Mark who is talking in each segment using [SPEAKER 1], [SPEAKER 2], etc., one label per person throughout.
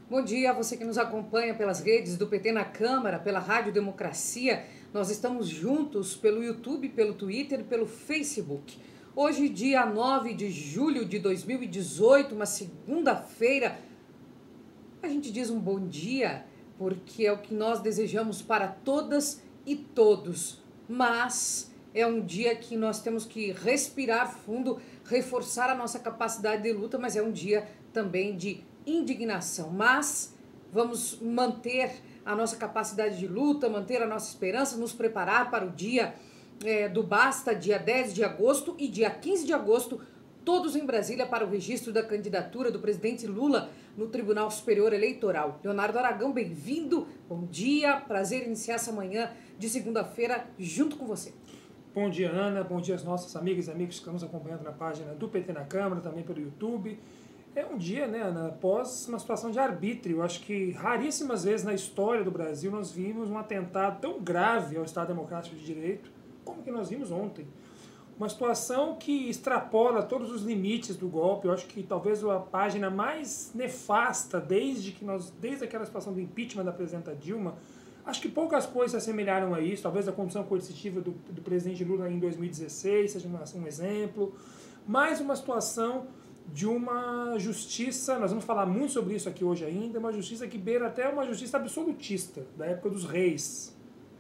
[SPEAKER 1] Bom dia a você que nos acompanha pelas redes do PT na Câmara, pela Rádio Democracia. Nós estamos juntos pelo YouTube, pelo Twitter e pelo Facebook. Hoje, dia 9 de julho de 2018, uma segunda-feira, a gente diz um bom dia, porque é o que nós desejamos para todas e todos. Mas é um dia que nós temos que respirar fundo, reforçar a nossa capacidade de luta, mas é um dia também de indignação. Mas vamos manter a nossa capacidade de luta, manter a nossa esperança, nos preparar para o dia do Basta, dia 10 de agosto e dia 15 de agosto, todos em Brasília para o registro da candidatura do presidente Lula no Tribunal Superior Eleitoral. Leonardo Aragão, bem-vindo, bom dia, prazer iniciar essa manhã de segunda-feira junto com você.
[SPEAKER 2] Bom dia, Ana, bom dia às nossas amigas e amigos que estão nos acompanhando na página do PT na Câmara, também pelo YouTube. É um dia, né, Ana, após uma situação de arbítrio. Acho que raríssimas vezes na história do Brasil nós vimos um atentado tão grave ao Estado Democrático de Direito como que nós vimos ontem. Uma situação que extrapola todos os limites do golpe. Eu acho que talvez a página mais nefasta desde aquela situação do impeachment da presidenta Dilma. Acho que poucas coisas se assemelharam a isso. Talvez a condição coercitiva do presidente Lula em 2016 seja um exemplo. Mais uma situação de uma justiça, nós vamos falar muito sobre isso aqui hoje ainda, uma justiça que beira até uma justiça absolutista, da época dos reis.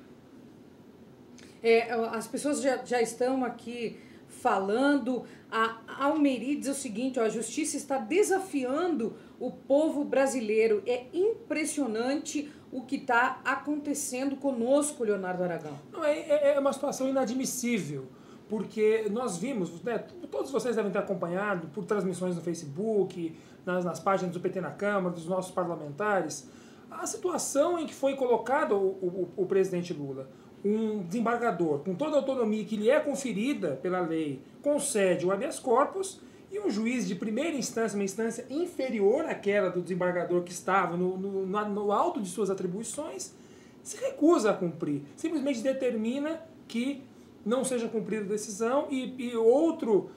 [SPEAKER 1] As pessoas já estão aqui falando, a Almeri diz o seguinte, ó, a justiça está desafiando o povo brasileiro. É impressionante o que está acontecendo conosco, Leonardo Aragão.
[SPEAKER 2] Não, é uma situação inadmissível, porque nós vimos, né, todos vocês devem ter acompanhado por transmissões no Facebook, nas páginas do PT na Câmara, dos nossos parlamentares, a situação em que foi colocado o presidente Lula. Um desembargador com toda a autonomia que lhe é conferida pela lei, concede o habeas corpus, e um juiz de primeira instância, uma instância inferior àquela do desembargador que estava no alto de suas atribuições, se recusa a cumprir. Simplesmente determina que não seja cumprida a decisão e outro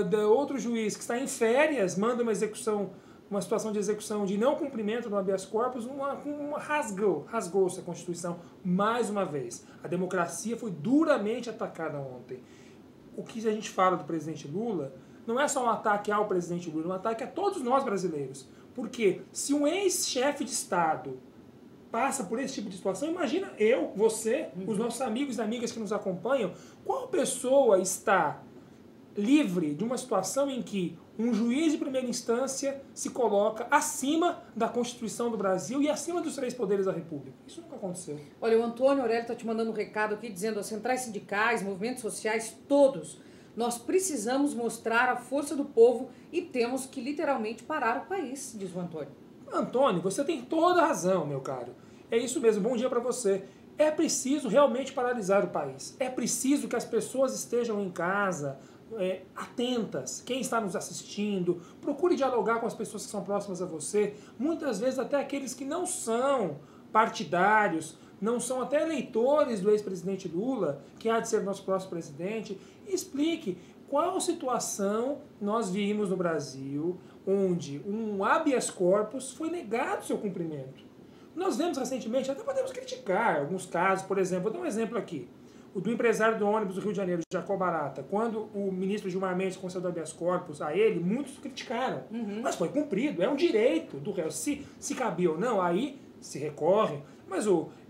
[SPEAKER 2] juiz que está em férias manda uma situação de execução de não cumprimento do habeas corpus, rasgou-se a Constituição mais uma vez. A democracia foi duramente atacada ontem. O que a gente fala do presidente Lula não é só um ataque ao presidente Lula, é um ataque a todos nós brasileiros. Porque se um ex-chefe de Estado passa por esse tipo de situação, imagina eu, você, os nossos amigos e amigas que nos acompanham, qual pessoa está livre de uma situação em que um juiz de primeira instância se coloca acima da Constituição do Brasil e acima dos três poderes da República? Isso nunca aconteceu.
[SPEAKER 1] Olha, o Antônio Aurélio está te mandando um recado aqui dizendo: as centrais sindicais, movimentos sociais, todos, nós precisamos mostrar a força do povo e temos que literalmente parar o país, diz o Antônio.
[SPEAKER 2] Antônio, você tem toda a razão, meu caro. É isso mesmo, bom dia para você. É preciso realmente paralisar o país. É preciso que as pessoas estejam em casa, atentas. Quem está nos assistindo, procure dialogar com as pessoas que são próximas a você. Muitas vezes até aqueles que não são partidários, não são até eleitores do ex-presidente Lula, que há de ser nosso próximo presidente, e explique qual situação nós vimos no Brasil onde um habeas corpus foi negado seu cumprimento. Nós vemos recentemente, até podemos criticar alguns casos, por exemplo, vou dar um exemplo aqui, o do empresário do ônibus do Rio de Janeiro, Jacob Barata. Quando o ministro Gilmar Mendes concedeu habeas corpus a ele, muitos criticaram, mas foi cumprido, é um direito do réu. Se cabia ou não, aí se recorre, mas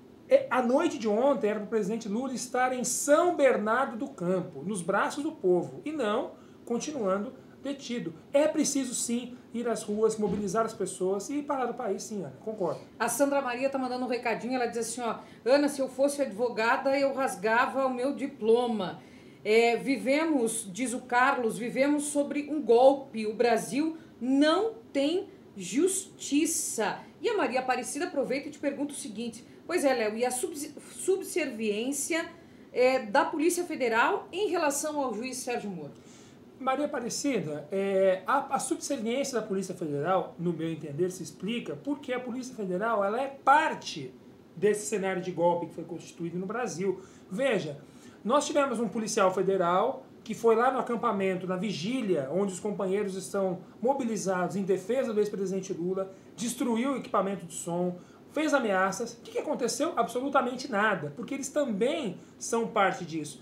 [SPEAKER 2] a noite de ontem era para o presidente Lula estar em São Bernardo do Campo, nos braços do povo, e não continuando detido. É preciso, sim, ir às ruas, mobilizar as pessoas e parar o país, sim, Ana. Concordo.
[SPEAKER 1] A Sandra Maria está mandando um recadinho, ela diz assim, ó, Ana, se eu fosse advogada, eu rasgava o meu diploma. Vivemos, diz o Carlos, vivemos sobre um golpe. O Brasil não tem justiça. E a Maria Aparecida aproveita e te pergunta o seguinte: pois é, Léo, e a subserviência da Polícia Federal em relação ao juiz Sérgio Moro?
[SPEAKER 2] Maria Aparecida, a subserviência da Polícia Federal, no meu entender, se explica porque a Polícia Federal ela é parte desse cenário de golpe que foi constituído no Brasil. Veja, nós tivemos um policial federal que foi lá no acampamento, na vigília, onde os companheiros estão mobilizados em defesa do ex-presidente Lula, destruiu o equipamento de som, fez ameaças. O que aconteceu? Absolutamente nada, porque eles também são parte disso.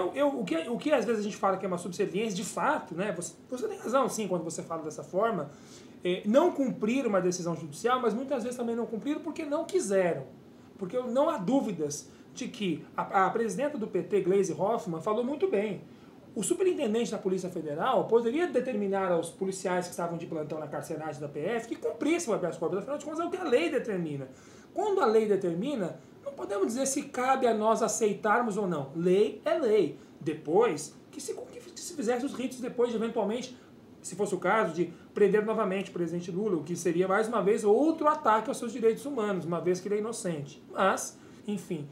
[SPEAKER 2] O que às vezes a gente fala que é uma subserviência, de fato, né? Você tem razão, sim, quando você fala dessa forma, não cumprir uma decisão judicial, mas muitas vezes também não cumpriram porque não quiseram. Porque não há dúvidas de que a presidenta do PT, Gleisi Hoffmann, falou muito bem. O superintendente da Polícia Federal poderia determinar aos policiais que estavam de plantão na carceragem da PF que cumprissem o habeas corpus. Afinal de contas, é o que a lei determina. Quando a lei determina, não podemos dizer se cabe a nós aceitarmos ou não. Lei é lei. Depois, que se fizesse os ritos depois de, eventualmente, se fosse o caso, de prender novamente o presidente Lula, o que seria, mais uma vez, outro ataque aos seus direitos humanos, uma vez que ele é inocente. Mas, enfim,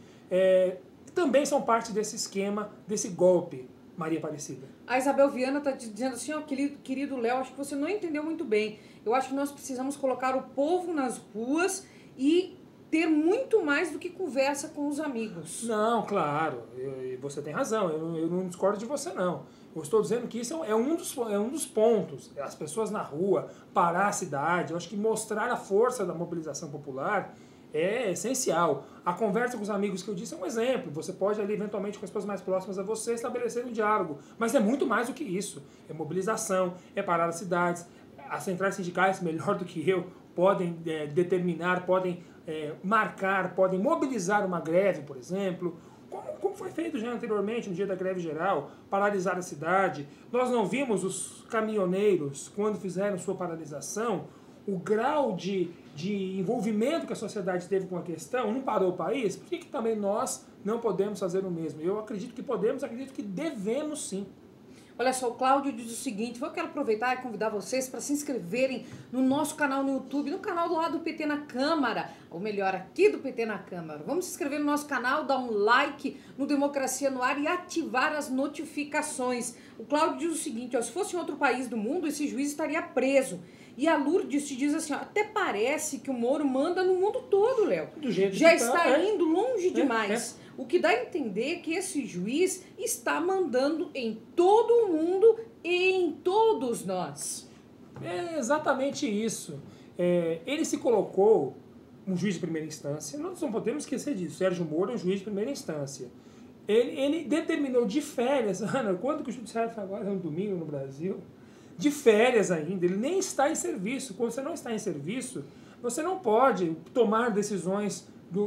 [SPEAKER 2] também são parte desse esquema, desse golpe, Maria Aparecida.
[SPEAKER 1] A Isabel Viana está dizendo assim, ó, querido Léo, acho que você não entendeu muito bem. Eu acho que nós precisamos colocar o povo nas ruas e ter muito mais do que conversa com os amigos.
[SPEAKER 2] Não, claro, você tem razão, eu não discordo de você, não. Eu estou dizendo que isso é um dos pontos. As pessoas na rua, parar a cidade, eu acho que mostrar a força da mobilização popular é essencial. A conversa com os amigos que eu disse é um exemplo. Você pode ali, eventualmente, com as pessoas mais próximas a você, estabelecer um diálogo. Mas é muito mais do que isso. É mobilização, é parar as cidades. As centrais sindicais, melhor do que eu, podem determinar, podem marcar, podem mobilizar uma greve, por exemplo. Como foi feito já anteriormente, no dia da greve geral, paralisar a cidade. Nós não vimos os caminhoneiros, quando fizeram sua paralisação, o grau de envolvimento que a sociedade teve com a questão, não parou o país? Por que também nós não podemos fazer o mesmo? Eu acredito que podemos, acredito que devemos sim.
[SPEAKER 1] Olha só, o Cláudio diz o seguinte, eu quero aproveitar e convidar vocês para se inscreverem no nosso canal no YouTube, no canal do lado do PT na Câmara, ou melhor, aqui do PT na Câmara. Vamos se inscrever no nosso canal, dar um like no Democracia no Ar e ativar as notificações. O Cláudio diz o seguinte, ó, se fosse em outro país do mundo, esse juiz estaria preso. E a Lourdes te diz assim, ó, até parece que o Moro manda no mundo todo, Léo.
[SPEAKER 2] Do jeito
[SPEAKER 1] já
[SPEAKER 2] que
[SPEAKER 1] está indo longe demais. O que dá a entender é que esse juiz está mandando em todo o mundo e em todos nós.
[SPEAKER 2] É exatamente isso. Ele se colocou um juiz de primeira instância, nós não podemos esquecer disso. Sérgio Moro é um juiz de primeira instância. Ele determinou de férias, Ana, quando que o judiciário foi agora? No domingo no Brasil? De férias ainda, ele nem está em serviço. Quando você não está em serviço, você não pode tomar decisões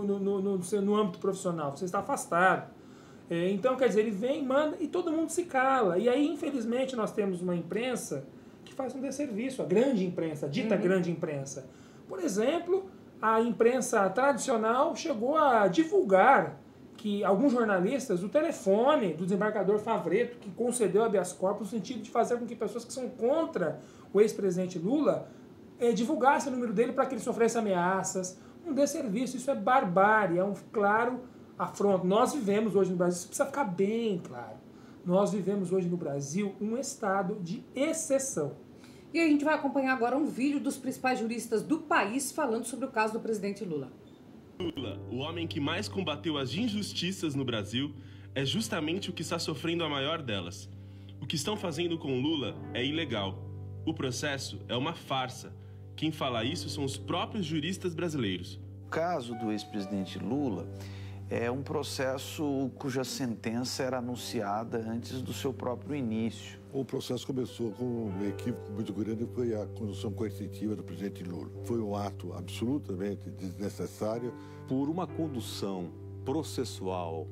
[SPEAKER 2] no âmbito profissional, você está afastado. Então, quer dizer, ele vem, manda e todo mundo se cala. E aí, infelizmente, nós temos uma imprensa que faz um desserviço, a grande imprensa, a dita grande imprensa. Por exemplo, a imprensa tradicional chegou a divulgar que alguns jornalistas, o telefone do desembargador Favreto, que concedeu habeas corpus, no sentido de fazer com que pessoas que são contra o ex-presidente Lula divulgassem o número dele para que ele sofresse ameaças. Um desserviço, isso é barbárie, é um claro afronto. Nós vivemos hoje no Brasil, isso precisa ficar bem claro, nós vivemos hoje no Brasil um estado de exceção.
[SPEAKER 1] E a gente vai acompanhar agora um vídeo dos principais juristas do país falando sobre o caso do presidente Lula.
[SPEAKER 3] Lula, o homem que mais combateu as injustiças no Brasil, é justamente o que está sofrendo a maior delas. O que estão fazendo com Lula é ilegal. O processo é uma farsa. Quem fala isso são os próprios juristas brasileiros.
[SPEAKER 4] O caso do ex-presidente Lula é um processo cuja sentença era anunciada antes do seu próprio início.
[SPEAKER 5] O processo começou com um equívoco muito grande, foi a condução coercitiva do presidente Lula. Foi um ato absolutamente desnecessário.
[SPEAKER 6] Por uma condução processual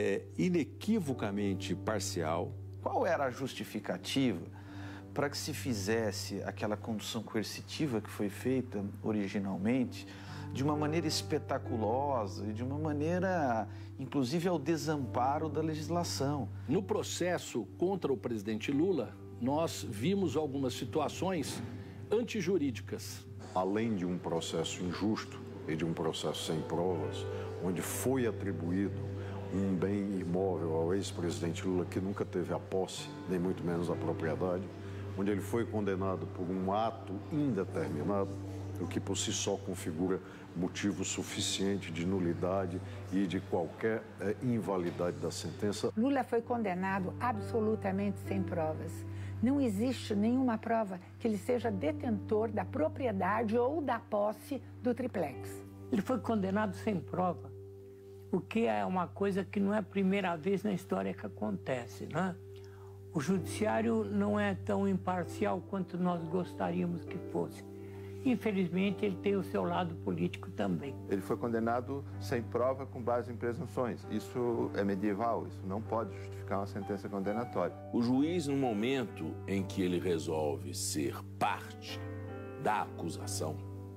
[SPEAKER 6] inequivocamente parcial.
[SPEAKER 4] Qual era a justificativa para que se fizesse aquela condução coercitiva que foi feita originalmente de uma maneira espetaculosa e de uma maneira, inclusive, ao desamparo da legislação?
[SPEAKER 7] No processo contra o presidente Lula, nós vimos algumas situações antijurídicas.
[SPEAKER 5] Além de um processo injusto e de um processo sem provas, onde foi atribuído um bem imóvel ao ex-presidente Lula que nunca teve a posse, nem muito menos a propriedade, onde ele foi condenado por um ato indeterminado, o que por si só configura motivo suficiente de nulidade e de qualquer invalidade da sentença.
[SPEAKER 8] Lula foi condenado absolutamente sem provas. Não existe nenhuma prova que ele seja detentor da propriedade ou da posse do triplex.
[SPEAKER 9] Ele foi condenado sem prova, o que é uma coisa que não é a primeira vez na história que acontece, né? O judiciário não é tão imparcial quanto nós gostaríamos que fosse. Infelizmente, ele tem o seu lado político também.
[SPEAKER 10] Ele foi condenado sem prova com base em presunções. Isso é medieval, isso não pode justificar uma sentença condenatória.
[SPEAKER 11] O juiz, no momento em que ele resolve ser parte da acusação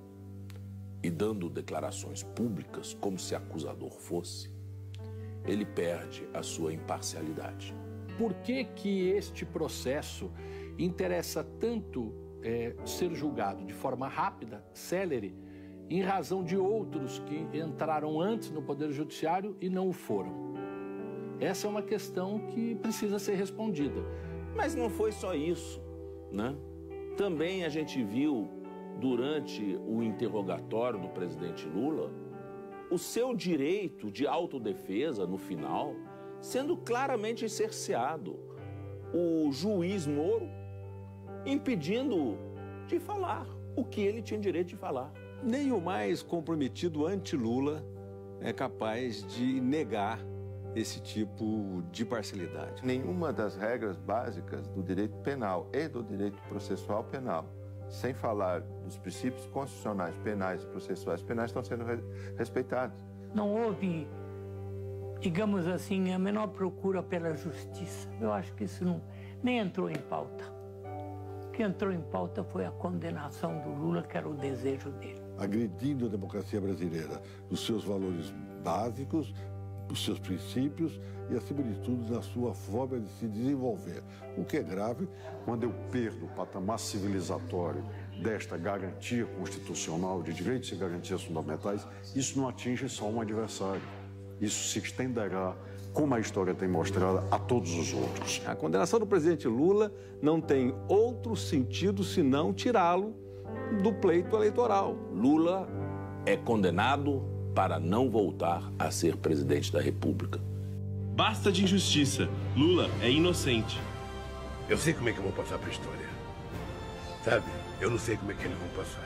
[SPEAKER 11] e dando declarações públicas como se acusador fosse, ele perde a sua imparcialidade.
[SPEAKER 7] Por que que este processo interessa tanto ser julgado de forma rápida, célere, em razão de outros que entraram antes no Poder Judiciário e não o foram? Essa é uma questão que precisa ser respondida.
[SPEAKER 11] Mas não foi só isso, né? Também a gente viu, durante o interrogatório do presidente Lula, o seu direito de autodefesa, no final, sendo claramente cerceado. O juiz Moro impedindo-o de falar o que ele tinha direito de falar.
[SPEAKER 6] Nem o mais comprometido anti-Lula é capaz de negar esse tipo de parcialidade.
[SPEAKER 10] Nenhuma das regras básicas do direito penal e do direito processual penal, sem falar dos princípios constitucionais penais e processuais penais, estão sendo respeitados.
[SPEAKER 9] Não houve, digamos assim, a menor procura pela justiça. Eu acho que isso nem entrou em pauta. O que entrou em pauta foi a condenação do Lula, que era o desejo dele.
[SPEAKER 12] Agredindo a democracia brasileira, os seus valores básicos, os seus princípios e, acima de tudo, na sua forma de se desenvolver. O que é grave.
[SPEAKER 5] Quando eu perdo o patamar civilizatório desta garantia constitucional de direitos e garantias fundamentais, isso não atinge só um adversário. Isso se estenderá, como a história tem mostrado, a todos os outros.
[SPEAKER 6] A condenação do presidente Lula não tem outro sentido senão tirá-lo do pleito eleitoral.
[SPEAKER 11] Lula é condenado para não voltar a ser presidente da República.
[SPEAKER 3] Basta de injustiça. Lula é inocente.
[SPEAKER 13] Eu sei como é que vão passar para a história. Sabe? Eu não sei como é que eles vão passar.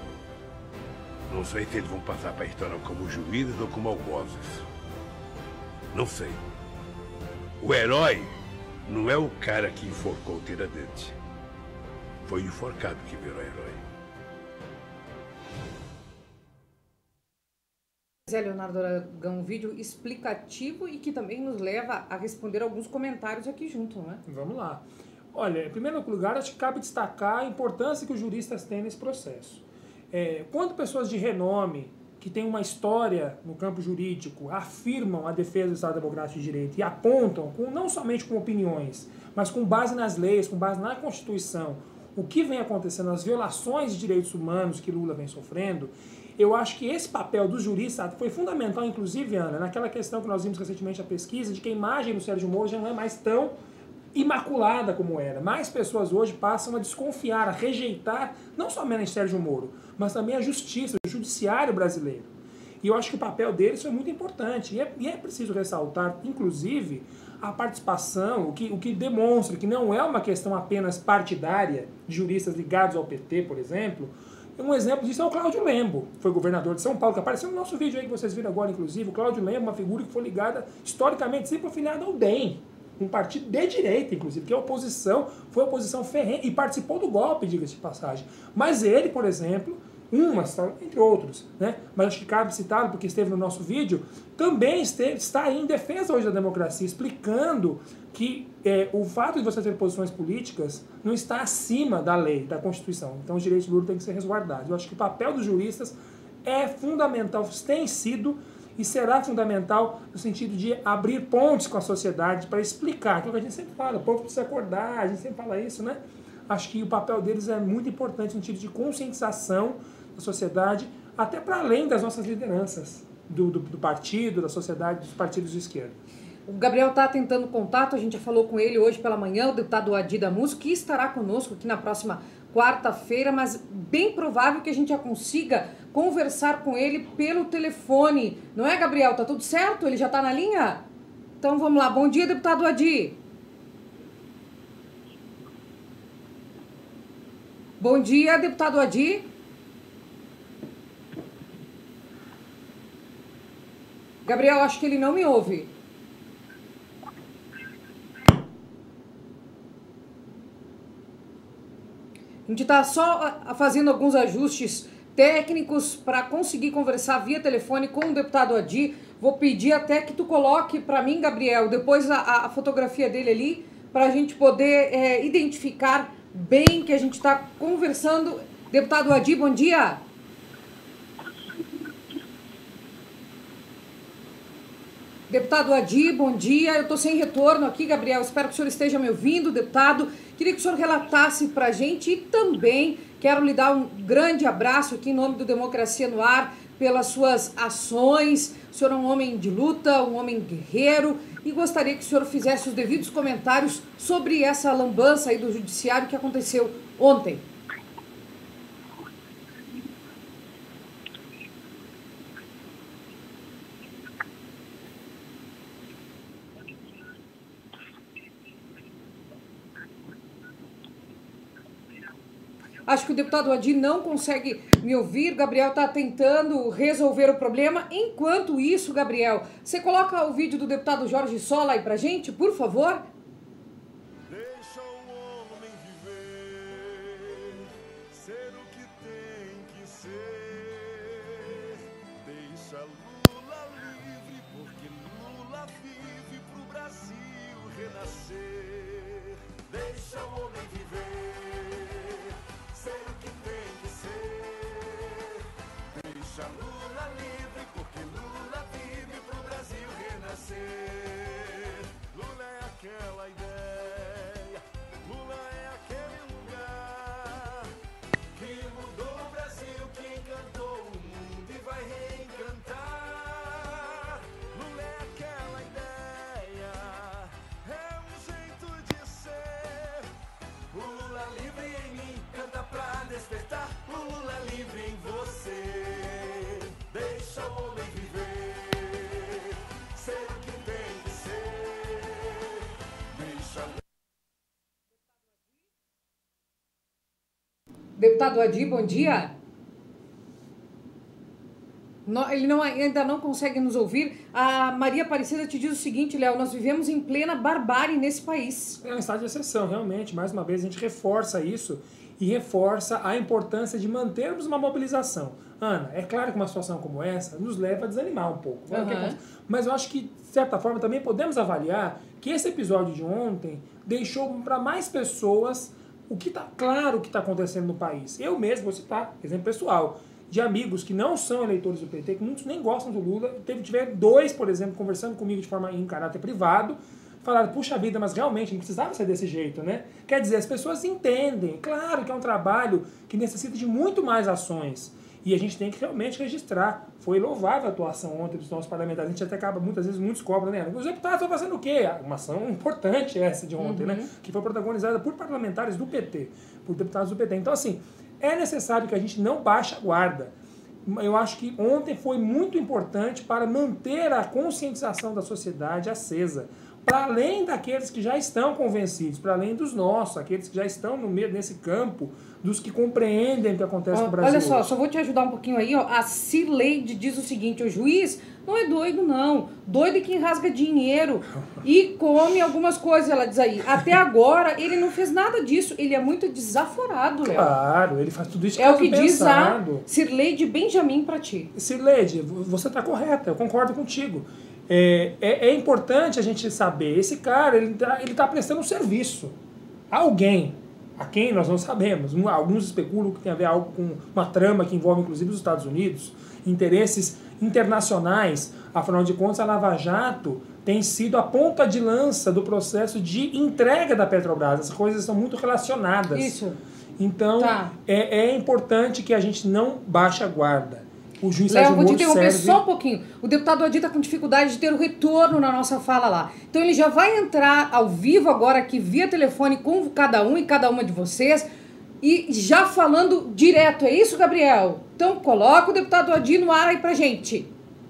[SPEAKER 13] Não sei se eles vão passar para a história como juízes ou como algozes. Não sei. O herói não é o cara que enforcou o Tiradentes. Foi o enforcado que virou herói.
[SPEAKER 1] Zé Leonardo Aragão, um vídeo explicativo e que também nos leva a responder alguns comentários aqui junto, né?
[SPEAKER 2] Vamos lá. Olha, em primeiro lugar, acho que cabe destacar a importância que os juristas têm nesse processo. Quando pessoas de renome, que têm uma história no campo jurídico, afirmam a defesa do Estado Democrático de Direito e apontam, não somente com opiniões, mas com base nas leis, com base na Constituição, o que vem acontecendo, as violações de direitos humanos que Lula vem sofrendo, eu acho que esse papel dos juristas foi fundamental, inclusive, Ana, naquela questão que nós vimos recentemente a pesquisa, de que a imagem do Sérgio Moro já não é mais tão imaculada como era. Mais pessoas hoje passam a desconfiar, a rejeitar, não somente Sérgio Moro, mas também a justiça, o judiciário brasileiro. E eu acho que o papel deles foi muito importante. E é preciso ressaltar, inclusive, a participação, o que demonstra que não é uma questão apenas partidária, de juristas ligados ao PT, por exemplo. Um exemplo disso é o Cláudio Lembo, foi governador de São Paulo, que apareceu no nosso vídeo aí que vocês viram agora, inclusive. O Cláudio Lembo, uma figura que foi ligada, historicamente, sempre afiliada ao DEM, um partido de direita, inclusive, que é oposição, foi oposição ferrenha e participou do golpe, diga-se de passagem. Mas ele, por exemplo, entre outros, né? Mas acho que cabe citá-lo porque esteve no nosso vídeo, também está aí em defesa hoje da democracia, explicando que o fato de você ter posições políticas não está acima da lei, da Constituição. Então os direitos do Lula têm que ser resguardados. Eu acho que o papel dos juristas é fundamental, tem sido e será fundamental no sentido de abrir pontes com a sociedade para explicar aquilo que a gente sempre fala, o povo precisa acordar, a gente sempre fala isso, né? Acho que o papel deles é muito importante no sentido de conscientização da sociedade, até para além das nossas lideranças, do partido, da sociedade, dos partidos de esquerda.
[SPEAKER 1] O Gabriel está tentando contato, a gente já falou com ele hoje pela manhã, o deputado Adi Damuso, que estará conosco aqui na próxima quarta-feira, mas bem provável que a gente já consiga conversar com ele pelo telefone. Não é, Gabriel? Tá tudo certo? Ele já tá na linha? Então vamos lá. Bom dia, deputado Adi. Bom dia, deputado Adi. Gabriel, acho que ele não me ouve. A gente está só fazendo alguns ajustes técnicos para conseguir conversar via telefone com o deputado Adi. Vou pedir até que tu coloque para mim, Gabriel, depois a fotografia dele ali, para a gente poder identificar bem que a gente está conversando. Deputado Adi, bom dia. Deputado Adi, bom dia. Eu estou sem retorno aqui, Gabriel. Espero que o senhor esteja me ouvindo, deputado. Queria que o senhor relatasse para a gente e também quero lhe dar um grande abraço aqui em nome do Democracia no Ar pelas suas ações. O senhor é um homem de luta, um homem guerreiro e gostaria que o senhor fizesse os devidos comentários sobre essa lambança aí do judiciário que aconteceu ontem. Acho que o deputado Adi não consegue me ouvir. Gabriel está tentando resolver o problema. Enquanto isso, Gabriel, você coloca o vídeo do deputado Jorge Sola aí pra gente, por favor?
[SPEAKER 14] Deixa o homem viver, ser o que tem que ser. Deixa Lula livre, porque Lula vive pro Brasil renascer. Deixa o homem viver. Ser o que tem que ser. Deixa Lula livre, porque Lula vive pro Brasil renascer. Lula é aquela ideia, Lula é aquele lugar que mudou o Brasil, que encantou o mundo e vai reencantar. Lula é aquela ideia, é um jeito de ser. O Lula livre em mim canta pra despertar, o Lula livre em você. Deixa o homem viver, ser o que tem que ser. Deixa...
[SPEAKER 1] Deputado Adi, bom dia. Ele ainda não consegue nos ouvir. A Maria Aparecida te diz o seguinte, Léo, nós vivemos em plena barbárie nesse país.
[SPEAKER 2] É um estado de exceção, realmente. Mais uma vez, a gente reforça isso e reforça a importância de mantermos uma mobilização. Ana, é claro que uma situação como essa nos leva a desanimar um pouco. Mas eu acho que, de certa forma, também podemos avaliar que esse episódio de ontem deixou para mais pessoas o que está claro que está acontecendo no país. Eu mesmo vou citar, exemplo pessoal, de amigos que não são eleitores do PT, que muitos nem gostam do Lula. Tiveram dois, por exemplo, conversando comigo de forma em caráter privado, falaram, puxa vida, mas realmente não precisava ser desse jeito, né? Quer dizer, as pessoas entendem, claro que é um trabalho que necessita de muito mais ações. E a gente tem que realmente registrar. Foi louvável a atuação ontem dos nossos parlamentares. A gente até acaba, muitas vezes, muitos cobram, né? Os deputados estão fazendo o quê? Uma ação importante essa de ontem, né? Que foi protagonizada por parlamentares do PT, por deputados do PT. Então, assim, é necessário que a gente não baixe a guarda. Eu acho que ontem foi muito importante para manter a conscientização da sociedade acesa. Para além daqueles que já estão convencidos, para além dos nossos, aqueles que já estão no meio nesse campo, dos que compreendem o que acontece no Brasil.
[SPEAKER 1] Olha só vou te ajudar um pouquinho aí. Ó. A Cileide diz o seguinte, o juiz não é doido, não. Doido é quem rasga dinheiro e come algumas coisas, ela diz aí. Até agora, ele não fez nada disso. Ele é muito desaforado, Léo.
[SPEAKER 2] Claro, ele faz tudo isso.
[SPEAKER 1] É o que diz a Cileide Benjamin para ti.
[SPEAKER 2] Cileide, você está correta, eu concordo contigo. É importante a gente saber, esse cara, ele tá prestando um serviço a alguém, a quem nós não sabemos. Alguns especulam que tem a ver algo com uma trama que envolve inclusive os Estados Unidos, interesses internacionais. Afinal de contas, a Lava Jato tem sido a ponta de lança do processo de entrega da Petrobras. As coisas estão muito relacionadas.
[SPEAKER 1] Isso.
[SPEAKER 2] Então, é importante que a gente não baixe a guarda. O juiz
[SPEAKER 1] Léo, vou te interromper só um pouquinho. O deputado Adi está com dificuldade de ter o retorno na nossa fala lá. Então ele já vai entrar ao vivo agora aqui via telefone com cada um e cada uma de vocês e já falando direto. É isso, Gabriel? Então coloca o deputado Adi no ar aí pra gente.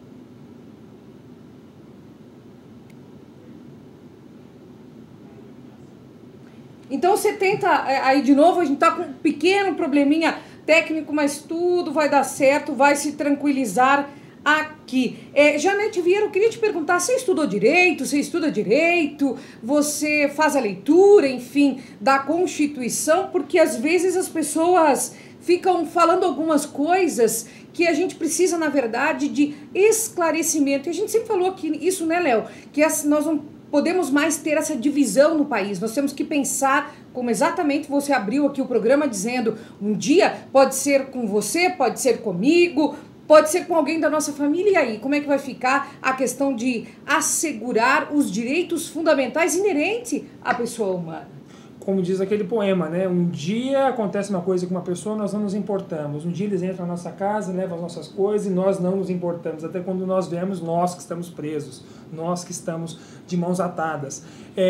[SPEAKER 1] Então você tenta, aí de novo, a gente tá com um pequeno probleminha técnico, mas tudo vai dar certo, vai se tranquilizar aqui. Janete Vieira, eu queria te perguntar, você estudou direito, você estuda direito, você faz a leitura, enfim, da Constituição, porque às vezes as pessoas ficam falando algumas coisas que a gente precisa, na verdade, de esclarecimento. E a gente sempre falou aqui isso, né, Léo? Que nós não podemos mais ter essa divisão no país. Nós temos que pensar, como exatamente você abriu aqui o programa dizendo, um dia pode ser com você, pode ser comigo, pode ser com alguém da nossa família. E aí, como é que vai ficar a questão de assegurar os direitos fundamentais inerentes à pessoa humana?
[SPEAKER 2] Como diz aquele poema, né? Um dia acontece uma coisa com uma pessoa, nós não nos importamos. Um dia eles entram na nossa casa, levam as nossas coisas e nós não nos importamos. Até quando nós vemos, nós que estamos presos, nós que estamos de mãos atadas.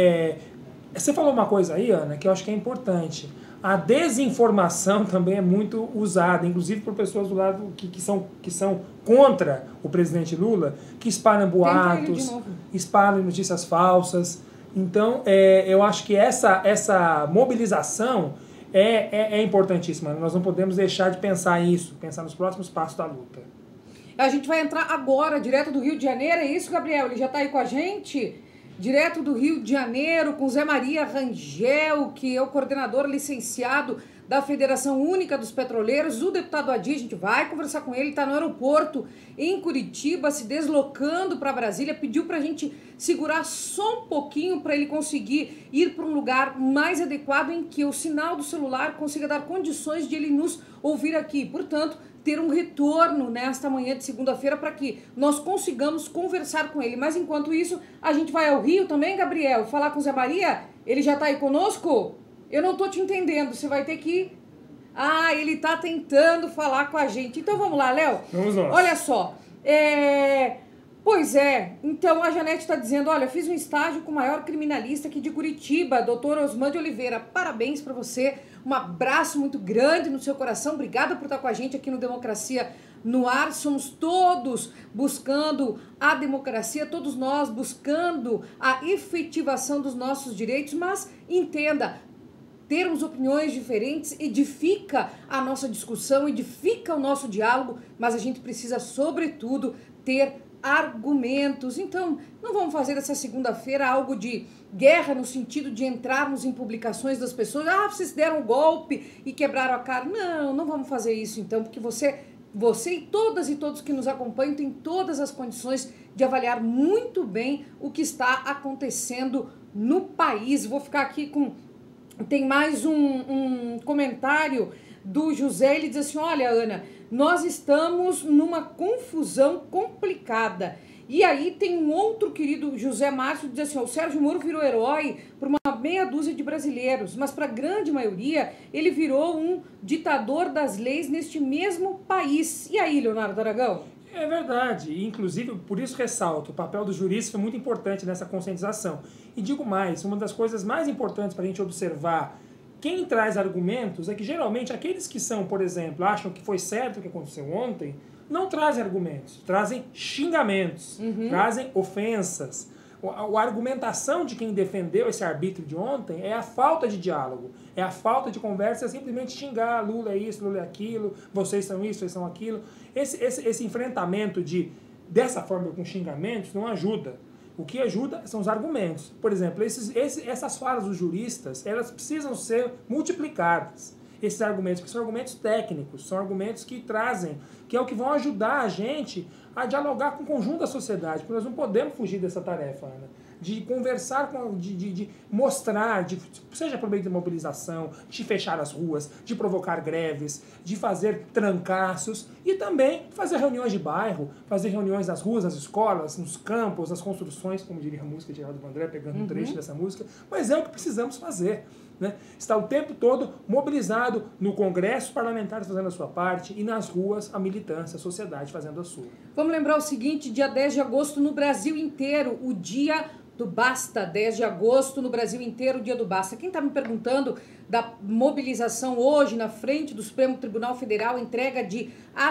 [SPEAKER 2] Você falou uma coisa aí, Ana, que eu acho que é importante. A desinformação também é muito usada, inclusive por pessoas do lado que são contra o presidente Lula, que espalham boatos, espalham notícias falsas. Então, eu acho que essa mobilização é importantíssima. Nós não podemos deixar de pensar isso, pensar nos próximos passos da luta.
[SPEAKER 1] A gente vai entrar agora, direto do Rio de Janeiro, é isso, Gabriel? Ele já está aí com a gente? Direto do Rio de Janeiro, com Zé Maria Rangel, que é o coordenador licenciado da Federação Única dos Petroleiros, o deputado Adi. A gente vai conversar com ele, está no aeroporto em Curitiba, se deslocando para Brasília, pediu para a gente segurar só um pouquinho para ele conseguir ir para um lugar mais adequado em que o sinal do celular consiga dar condições de ele nos ouvir aqui. Portanto, ter um retorno nesta manhã de segunda-feira para que nós consigamos conversar com ele. Mas enquanto isso, a gente vai ao Rio também, Gabriel, falar com o Zé Maria? Ele já está aí conosco? Eu não tô te entendendo, você vai ter que... Ah, ele tá tentando falar com a gente. Então vamos lá, Léo.
[SPEAKER 2] Vamos lá.
[SPEAKER 1] Olha só, Pois é, então a Janete está dizendo, olha, fiz um estágio com o maior criminalista aqui de Curitiba, doutor Osman de Oliveira. Parabéns para você, um abraço muito grande no seu coração, obrigada por estar com a gente aqui no Democracia no Ar. Somos todos buscando a democracia, todos nós buscando a efetivação dos nossos direitos, mas entenda, termos opiniões diferentes edifica a nossa discussão, edifica o nosso diálogo, mas a gente precisa, sobretudo, ter argumentos. Então, não vamos fazer essa segunda-feira algo de guerra no sentido de entrarmos em publicações das pessoas. Ah, vocês deram um golpe e quebraram a cara. Não, não vamos fazer isso então, porque você e todos que nos acompanham têm todas as condições de avaliar muito bem o que está acontecendo no país. Vou ficar aqui com... Tem mais um comentário do José, ele diz assim, olha, Ana, nós estamos numa confusão complicada. E aí tem um outro querido José Márcio que diz assim, o Sérgio Moro virou herói por uma meia dúzia de brasileiros, mas para a grande maioria ele virou um ditador das leis neste mesmo país. E aí, Leonardo Aragão?
[SPEAKER 2] É verdade, e inclusive por isso ressalto, o papel do jurista foi muito importante nessa conscientização. E digo mais, uma das coisas mais importantes para a gente observar quem traz argumentos é que geralmente aqueles que são, por exemplo, acham que foi certo o que aconteceu ontem, não trazem argumentos, trazem xingamentos, trazem ofensas. A argumentação de quem defendeu esse arbítrio de ontem é a falta de diálogo, é a falta de conversa, é simplesmente xingar, Lula é isso, Lula é aquilo, vocês são isso, vocês são aquilo. Esse enfrentamento dessa forma com xingamentos não ajuda. O que ajuda são os argumentos. Por exemplo, essas falas dos juristas, elas precisam ser multiplicadas. Esses argumentos, que são argumentos técnicos, são argumentos que trazem, que é o que vão ajudar a gente a dialogar com o conjunto da sociedade, porque nós não podemos fugir dessa tarefa, Ana, de conversar, de mostrar, seja por meio de mobilização, de fechar as ruas, de provocar greves, de fazer trancaços e também fazer reuniões de bairro, fazer reuniões nas ruas, nas escolas, nos campos, nas construções, como diria a música de Geraldo Vandré, pegando um trecho dessa música, mas é o que precisamos fazer. Né? Está o tempo todo mobilizado no Congresso, os parlamentares fazendo a sua parte e nas ruas a militância, a sociedade fazendo a sua.
[SPEAKER 1] Vamos lembrar o seguinte, dia 10 de agosto no Brasil inteiro, o Dia do Basta, 10 de agosto, no Brasil inteiro, o dia do Basta. Quem está me perguntando da mobilização hoje na frente do Supremo Tribunal Federal, entrega de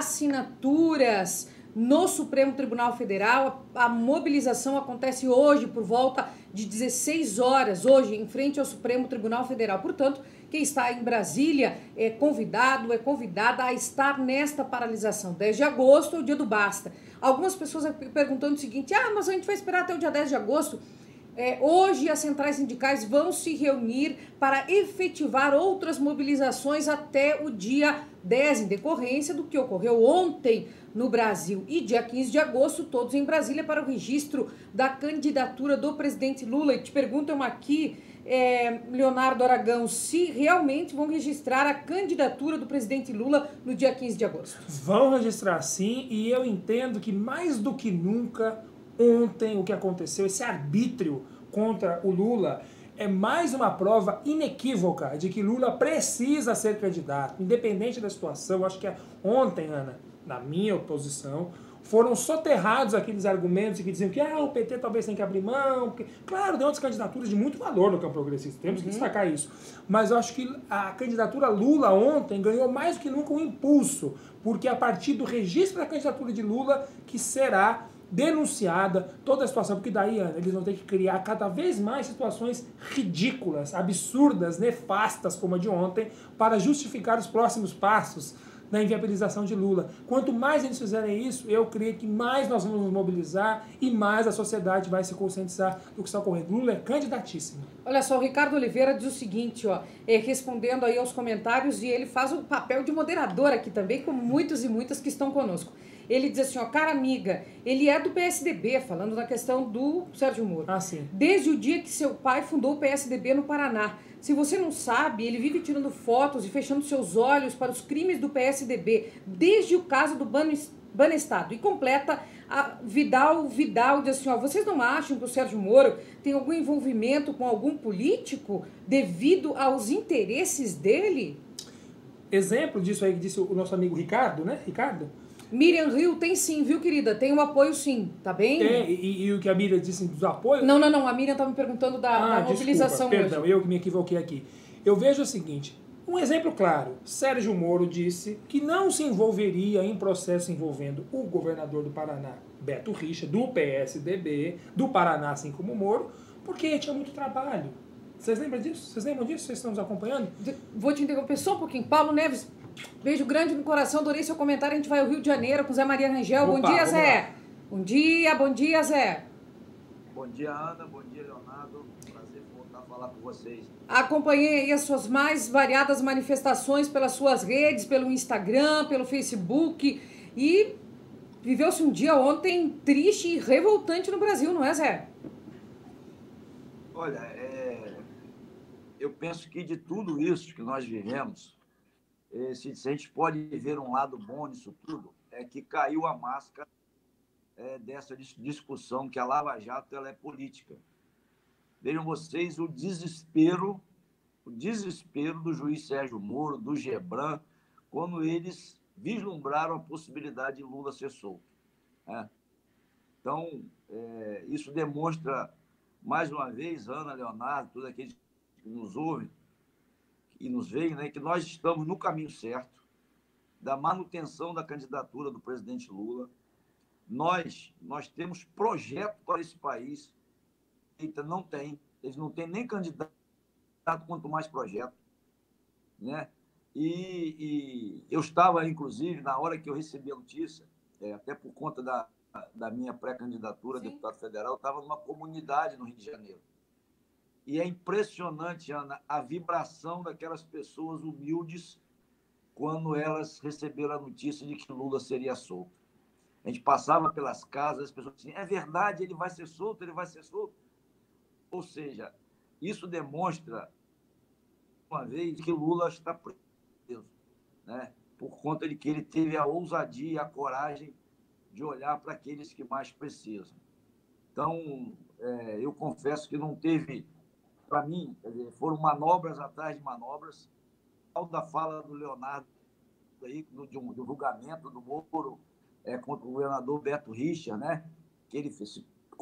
[SPEAKER 1] assinaturas no Supremo Tribunal Federal, a mobilização acontece hoje por volta de 16 horas, hoje, em frente ao Supremo Tribunal Federal. Portanto, quem está em Brasília é convidado, é convidada a estar nesta paralisação. 10 de agosto é o dia do Basta. Algumas pessoas perguntando o seguinte, mas a gente vai esperar até o dia 10 de agosto? Hoje as centrais sindicais vão se reunir para efetivar outras mobilizações até o dia 10, em decorrência do que ocorreu ontem no Brasil. E dia 15 de agosto, todos em Brasília para o registro da candidatura do presidente Lula. E te perguntam aqui, Leonardo Aragão, se realmente vão registrar a candidatura do presidente Lula no dia 15 de agosto.
[SPEAKER 2] Vão registrar sim, e eu entendo que mais do que nunca, ontem o que aconteceu, esse arbítrio contra o Lula, é mais uma prova inequívoca de que Lula precisa ser candidato, independente da situação. Acho que ontem, Ana, na minha oposição, foram soterrados aqueles argumentos que diziam que o PT talvez tenha que abrir mão. Porque... Claro, tem outras candidaturas de muito valor no campo progressista, temos que destacar isso. Mas eu acho que a candidatura Lula ontem ganhou mais do que nunca um impulso, porque a partir do registro da candidatura de Lula que será denunciada toda a situação, porque daí, Ana, eles vão ter que criar cada vez mais situações ridículas, absurdas, nefastas, como a de ontem, para justificar os próximos passos na inviabilização de Lula. Quanto mais eles fizerem isso, eu creio que mais nós vamos nos mobilizar e mais a sociedade vai se conscientizar do que está ocorrendo. Lula é candidatíssimo.
[SPEAKER 1] Olha só, o Ricardo Oliveira diz o seguinte, respondendo aí aos comentários, e ele faz o papel de moderador aqui também, como muitos e muitas que estão conosco. Ele diz assim, cara amiga, ele é do PSDB, falando na questão do Sérgio Moro.
[SPEAKER 2] Sim.
[SPEAKER 1] Desde o dia que seu pai fundou o PSDB no Paraná. Se você não sabe, ele vive tirando fotos e fechando seus olhos para os crimes do PSDB, desde o caso do Banestado. E completa a Vidal diz assim, vocês não acham que o Sérgio Moro tem algum envolvimento com algum político devido aos interesses dele?
[SPEAKER 2] Exemplo disso aí que disse o nosso amigo Ricardo, né? Ricardo?
[SPEAKER 1] Miriam Rio tem sim, viu, querida? Tem um apoio sim, tá bem?
[SPEAKER 2] E o que a Miriam disse dos apoios?
[SPEAKER 1] Não, a Miriam tá me perguntando da mobilização
[SPEAKER 2] desculpa, perdão,
[SPEAKER 1] hoje.
[SPEAKER 2] eu que me equivoquei aqui. Eu vejo o seguinte, um exemplo claro, Sérgio Moro disse que não se envolveria em processo envolvendo o governador do Paraná, Beto Richa, do PSDB, do Paraná, assim como o Moro, porque tinha muito trabalho. Vocês lembram disso? Vocês estão nos acompanhando?
[SPEAKER 1] Vou te interromper só um pouquinho. Paulo Neves, beijo grande no coração, adorei seu comentário. A gente vai ao Rio de Janeiro com Zé Maria Rangel. Bom dia, Zé. Bom dia, Zé.
[SPEAKER 15] Bom dia, Ana. Bom dia, Leonardo. Prazer voltar a falar com vocês.
[SPEAKER 1] Acompanhei aí as suas mais variadas manifestações pelas suas redes, pelo Instagram, pelo Facebook. E viveu-se um dia ontem triste e revoltante no Brasil, não é, Zé?
[SPEAKER 15] Olha, eu penso que de tudo isso que nós vivemos, se a gente pode ver um lado bom nisso tudo, é que caiu a máscara dessa discussão que a Lava Jato ela é política. Vejam vocês o desespero do juiz Sérgio Moro, do Gebran, quando eles vislumbraram a possibilidade de Lula ser solto. Então, isso demonstra, mais uma vez, Ana, Leonardo, todos aqueles que nos ouvem e nos veem, né, que nós estamos no caminho certo da manutenção da candidatura do presidente Lula. Nós temos projeto para esse país. Eles não têm nem candidato, quanto mais projeto. Né? E eu estava, inclusive, na hora que eu recebi a notícia, até por conta da minha pré-candidatura a deputado federal, eu estava numa comunidade no Rio de Janeiro. E é impressionante, Ana, a vibração daquelas pessoas humildes quando elas receberam a notícia de que Lula seria solto. A gente passava pelas casas, as pessoas diziam, é verdade, ele vai ser solto, ele vai ser solto. Ou seja, isso demonstra, uma vez, que Lula está preso, né? Por conta de que ele teve a ousadia e a coragem de olhar para aqueles que mais precisam. Então, eu confesso que não teve, para mim, foram manobras atrás de manobras. Ao da fala do Leonardo, aí, do julgamento do Moro contra o governador Beto Richa, né? Que ele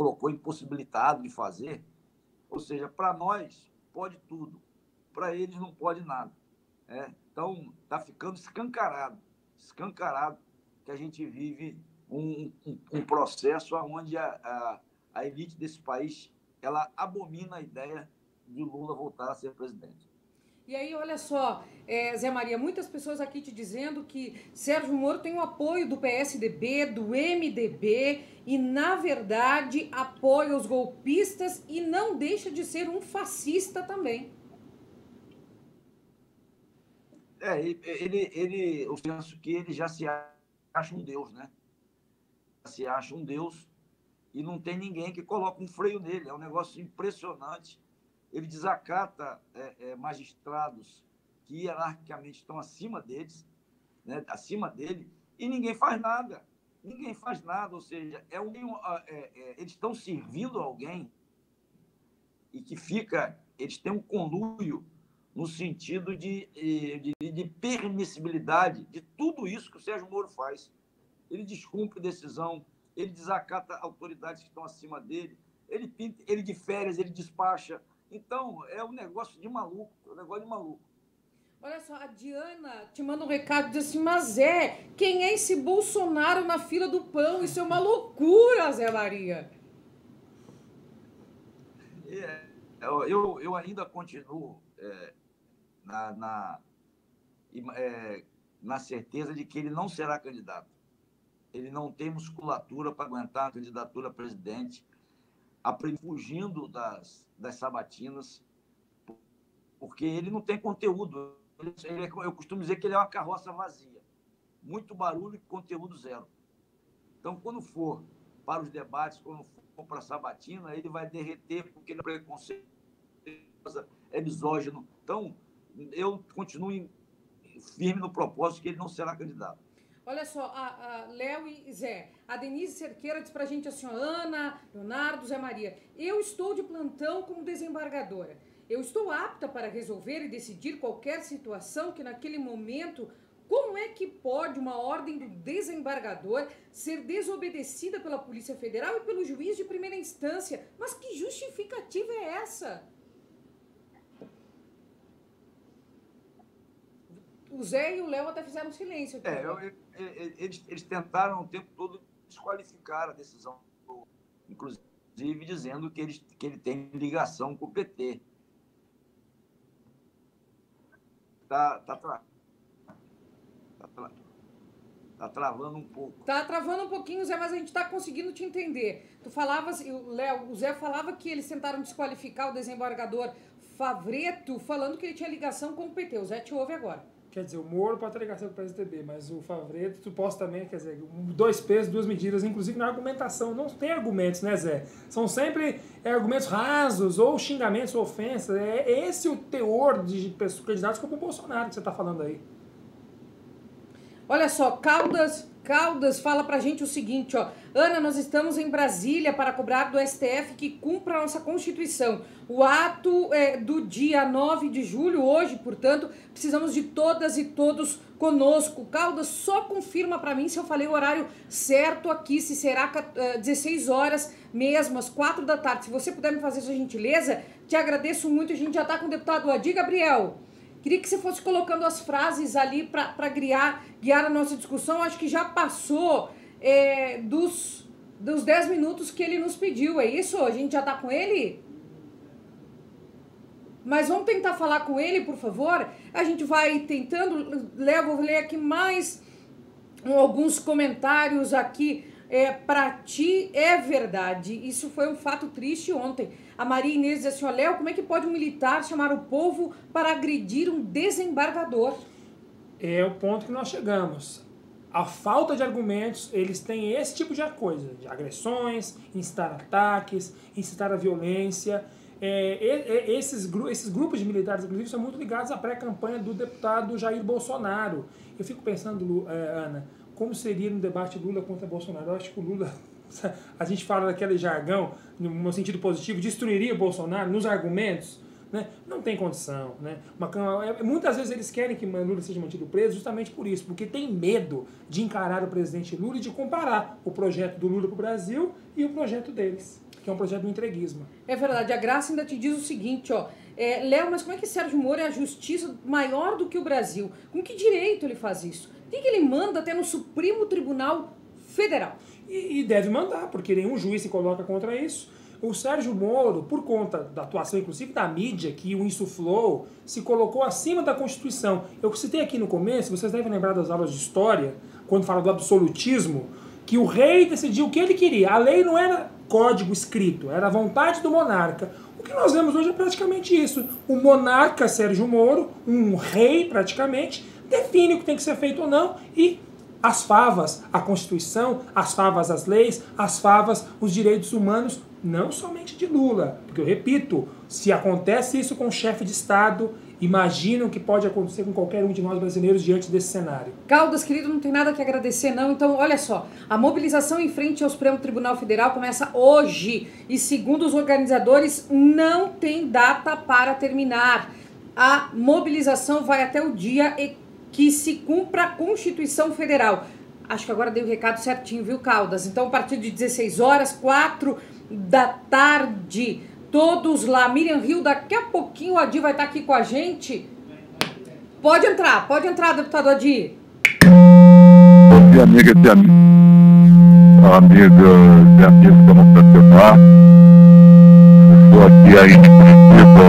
[SPEAKER 15] colocou impossibilitado de fazer. Ou seja, para nós pode tudo, para eles não pode nada. Então, está ficando escancarado que a gente vive um processo onde a elite desse país ela abomina a ideia de Lula voltar a ser presidente.
[SPEAKER 1] E aí, olha só, Zé Maria, muitas pessoas aqui te dizendo que Sérgio Moro tem o apoio do PSDB, do MDB e, na verdade, apoia os golpistas e não deixa de ser um fascista também.
[SPEAKER 15] Eu penso que ele já se acha um deus, né? Se acha um deus e não tem ninguém que coloque um freio nele. É um negócio impressionante. Ele desacata magistrados que hierarquicamente estão acima deles, né? Acima dele, e ninguém faz nada. Ninguém faz nada, ou seja, eles estão servindo alguém e que eles têm um conluio no sentido de permissibilidade de tudo isso que o Sérgio Moro faz. Ele descumpre decisão, ele desacata autoridades que estão acima dele, ele de férias, ele despacha. Então, é um negócio de maluco,
[SPEAKER 1] Olha só, a Diana te manda um recado, diz assim, mas quem é esse Bolsonaro na fila do pão? Isso é uma loucura, Zé Maria.
[SPEAKER 15] Eu ainda continuo na certeza de que ele não será candidato. Ele não tem musculatura para aguentar a candidatura a presidente, fugindo das sabatinas, porque ele não tem conteúdo. Eu costumo dizer que ele é uma carroça vazia. Muito barulho e conteúdo zero. Então, quando for para os debates, quando for para a sabatina, ele vai derreter porque ele é preconceituoso, é misógino. Então, eu continuo firme no propósito que ele não será candidato.
[SPEAKER 1] Olha só, a Léo e Zé, a Denise Cerqueira diz pra gente assim, ó, Ana, Leonardo, Zé Maria, eu estou de plantão como desembargadora. Eu estou apta para resolver e decidir qualquer situação que naquele momento, como é que pode uma ordem do desembargador ser desobedecida pela Polícia Federal e pelo juiz de primeira instância? Mas que justificativa é essa? O Zé e o Léo até fizeram silêncio aqui.
[SPEAKER 15] Eles tentaram o tempo todo desqualificar a decisão, inclusive dizendo que ele tem ligação com o PT. Tá travando um pouco.
[SPEAKER 1] Tá travando um pouquinho, Zé, mas a gente está conseguindo te entender. Tu falavas, o Zé falava que eles tentaram desqualificar o desembargador Favreto, falando que ele tinha ligação com o PT. O Zé te ouve agora.
[SPEAKER 2] Quer dizer, o Moro pode ter ligação com o PSDB, mas o Favreto supostamente, quer dizer, 2 pesos, 2 medidas, inclusive na argumentação. Não tem argumentos, né, Zé? São sempre argumentos rasos, ou xingamentos, ou ofensas. É esse o teor de candidatos como o Bolsonaro que você está falando aí.
[SPEAKER 1] Olha só, Caldas fala pra gente o seguinte, ó. Ana, nós estamos em Brasília para cobrar do STF que cumpra a nossa Constituição. O ato é do dia 9 de julho, hoje, portanto, precisamos de todas e todos conosco. Caldas, só confirma pra mim se eu falei o horário certo aqui, se será 16 horas mesmo, às 4 da tarde. Se você puder me fazer essa gentileza, te agradeço muito. A gente já tá com o deputado Adi Gabriel. Queria que você fosse colocando as frases ali para guiar a nossa discussão. Acho que já passou dos 10 minutos que ele nos pediu. É isso? A gente já está com ele? Mas vamos tentar falar com ele, por favor? A gente vai tentando. Vou ler aqui mais alguns comentários aqui. Para ti é verdade. Isso foi um fato triste ontem. A Maria Inês diz assim, Léo, como é que pode um militar chamar o povo para agredir um desembargador?
[SPEAKER 2] É o ponto que nós chegamos. A falta de argumentos, eles têm esse tipo de coisa, de agressões, incitar ataques, incitar a violência. Esses grupos de militares, inclusive, são muito ligados à pré-campanha do deputado Jair Bolsonaro. Eu fico pensando, Ana, como seria no debate Lula contra Bolsonaro? Eu acho que o Lula, a gente fala daquele jargão, no sentido positivo, destruiria o Bolsonaro nos argumentos, né? Não tem condição, né? Muitas vezes eles querem que Lula seja mantido preso justamente por isso, porque tem medo de encarar o presidente Lula e de comparar o projeto do Lula para o Brasil e o projeto deles. que é um projeto do entreguismo.
[SPEAKER 1] É verdade. A Graça ainda te diz o seguinte, ó. Léo, mas como é que Sérgio Moro é a justiça maior do que o Brasil? Com que direito ele faz isso? Tem que ele manda até no Supremo Tribunal Federal.
[SPEAKER 2] E deve mandar, porque nenhum juiz se coloca contra isso. O Sérgio Moro, por conta da atuação, inclusive da mídia, que o insuflou, se colocou acima da Constituição. Eu citei aqui no começo, vocês devem lembrar das aulas de história, quando fala do absolutismo, que o rei decidiu o que ele queria. A lei não era código escrito, era a vontade do monarca. O que nós vemos hoje é praticamente isso. O monarca Sérgio Moro, um rei praticamente, define o que tem que ser feito ou não e as favas, a Constituição, as favas, as leis, as favas, os direitos humanos, não somente de Lula. Porque eu repito, se acontece isso com um chefe de Estado, imagina o que pode acontecer com qualquer um de nós brasileiros diante desse cenário.
[SPEAKER 1] Caldas, querido, não tem nada que agradecer, não. Então, olha só, a mobilização em frente ao Supremo Tribunal Federal começa hoje e, segundo os organizadores, não tem data para terminar. A mobilização vai até o dia que se cumpra a Constituição Federal. Acho que agora dei o recado certinho, viu, Caldas? Então, a partir de 16 horas, 4 da tarde, todos lá. Miriam Rio, daqui a pouquinho o Adi vai estar aqui com a gente. Pode entrar, deputado Adi.
[SPEAKER 16] Bom dia, amiga e amigo. Amiga e amigo da Democracia. Estou aqui aí em Curitiba,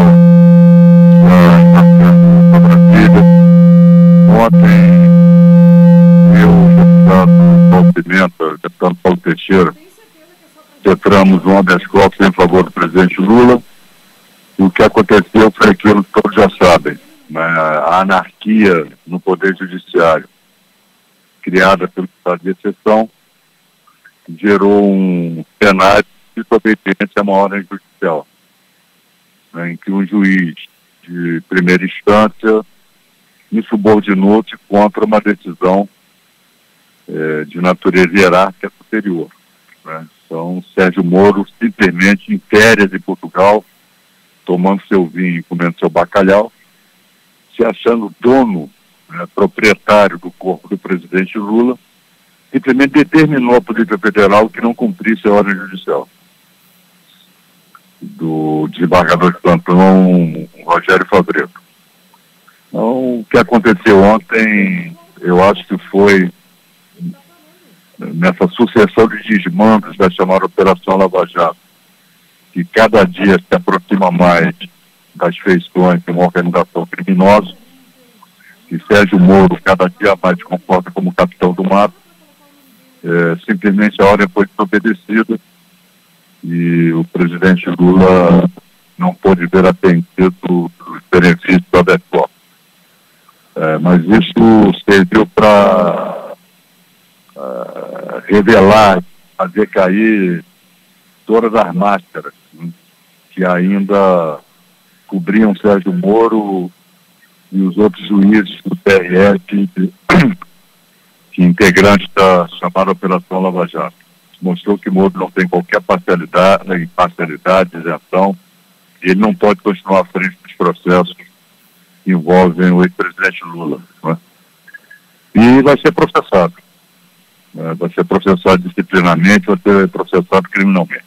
[SPEAKER 16] na Brasília. Ontem, eu, o deputado Paulo Pimenta, o deputado Paulo Teixeira, entramos um habeas corpus em favor do presidente Lula. E o que aconteceu foi aquilo que todos já sabem, né? A anarquia no Poder Judiciário, criada pelo estado de exceção, gerou um cenário de desobediência a uma ordem judicial, né? Em que um juiz de primeira instância me subordinou-se contra uma decisão de natureza hierárquica superior, né? Então, Sérgio Moro, simplesmente em férias em Portugal, tomando seu vinho e comendo seu bacalhau, se achando dono, né, proprietário do corpo do presidente Lula, simplesmente determinou a Polícia Federal que não cumprisse a ordem judicial do desembargador de plantão Rogério Favreto. Então, o que aconteceu ontem, eu acho que foi nessa sucessão de desmandos da chamada Operação Lava Jato, que cada dia se aproxima mais das feições de uma organização criminosa, que Sérgio Moro cada dia mais se comporta como capitão do mato. Simplesmente a ordem foi desobedecida e o presidente Lula não pôde ver atendido os benefícios do habeas corpus. Mas isso serviu para revelar, fazer cair todas as máscaras, né, que ainda cobriam Sérgio Moro e os outros juízes do TRF, que integrantes da chamada Operação Lava Jato. Mostrou que Moro não tem qualquer imparcialidade, isenção, e ele não pode continuar à frente dos processos que envolvem o ex-presidente Lula, né? E vai ser processado. Vai ser processado disciplinarmente, vai ser processado criminalmente.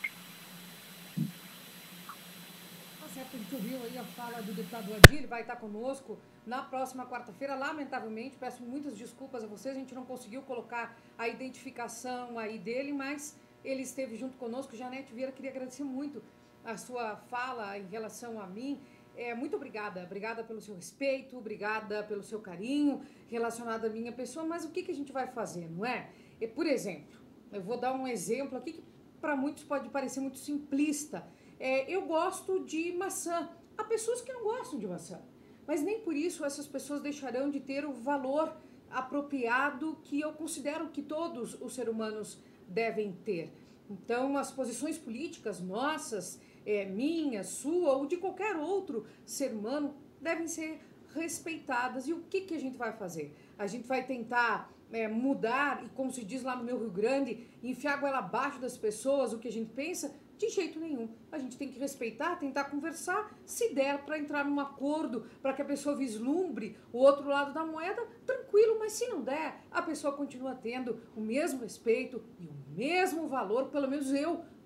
[SPEAKER 1] Tá certo, a gente ouviu aí a fala do deputado Adi, ele vai estar conosco na próxima quarta-feira. Lamentavelmente, peço muitas desculpas a vocês, a gente não conseguiu colocar a identificação aí dele, mas ele esteve junto conosco. Janete Vieira, queria agradecer muito a sua fala em relação a mim. Muito obrigada pelo seu respeito, obrigada pelo seu carinho relacionado à minha pessoa, mas o que a gente vai fazer, não é? Por exemplo, eu vou dar um exemplo aqui que para muitos pode parecer muito simplista. Eu gosto de maçã. Há pessoas que não gostam de maçã, mas nem por isso essas pessoas deixarão de ter o valor apropriado que eu considero que todos os seres humanos devem ter. Então, as posições políticas nossas, minha, sua ou de qualquer outro ser humano, devem ser respeitadas. E o que a gente vai fazer? A gente vai tentar mudar e, como se diz lá no meu Rio Grande, enfiar a goela abaixo das pessoas o que a gente pensa? De jeito nenhum. A gente tem que respeitar, tentar conversar, se der para entrar num acordo, para que a pessoa vislumbre o outro lado da moeda, tranquilo, mas se não der, a pessoa continua tendo o mesmo respeito e o mesmo valor, pelo menos eu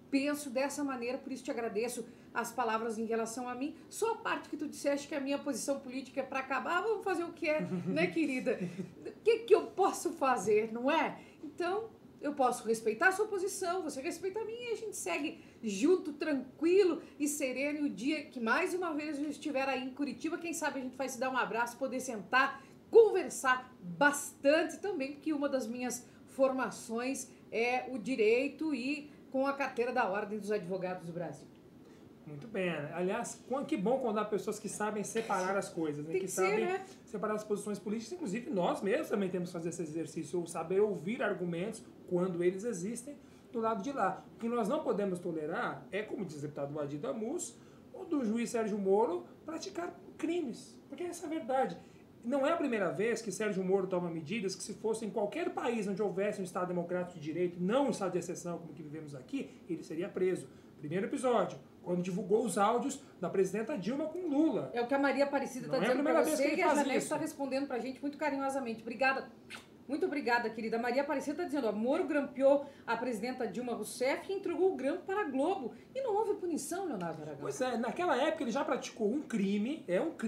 [SPEAKER 1] penso dessa maneira, por isso te agradeço as palavras em relação a mim. Só a parte que tu disseste que a minha posição política é para acabar, vamos fazer o que é, né, querida? O que eu posso fazer, não é? Então, eu posso respeitar a sua posição, você respeita a minha e a gente segue junto, tranquilo e sereno. E o dia que mais uma vez eu estiver aí em Curitiba, quem sabe a gente vai se dar um abraço, poder sentar, conversar bastante também, porque uma das minhas formações é o direito e com a carteira da Ordem dos Advogados do Brasil.
[SPEAKER 2] Muito bem, Ana. Aliás, que bom quando há pessoas que sabem separar as coisas, né?
[SPEAKER 1] Tem que
[SPEAKER 2] sabem
[SPEAKER 1] ser, né?
[SPEAKER 2] separar as posições políticas. Inclusive, nós mesmos também temos que fazer esse exercício, ou saber ouvir argumentos quando eles existem do lado de lá. O que nós não podemos tolerar é, como diz o deputado Vadir Damus, o do juiz Sérgio Moro praticar crimes. Porque essa é a verdade. Não é a primeira vez que Sérgio Moro toma medidas que, se fosse em qualquer país onde houvesse um Estado democrático de direito, não um Estado de exceção como que vivemos aqui, ele seria preso. Primeiro episódio, quando divulgou os áudios da presidenta Dilma com Lula.
[SPEAKER 1] É o que a Maria Aparecida está dizendo para você, e a Janete está respondendo para a gente muito carinhosamente. Obrigada. Muito obrigada, querida. A Maria Aparecida está dizendo, ó, Moro grampeou a presidenta Dilma Rousseff e entregou o grampo para a Globo. E não houve punição, Leonardo Aragão.
[SPEAKER 2] Pois é, naquela época ele já praticou um crime,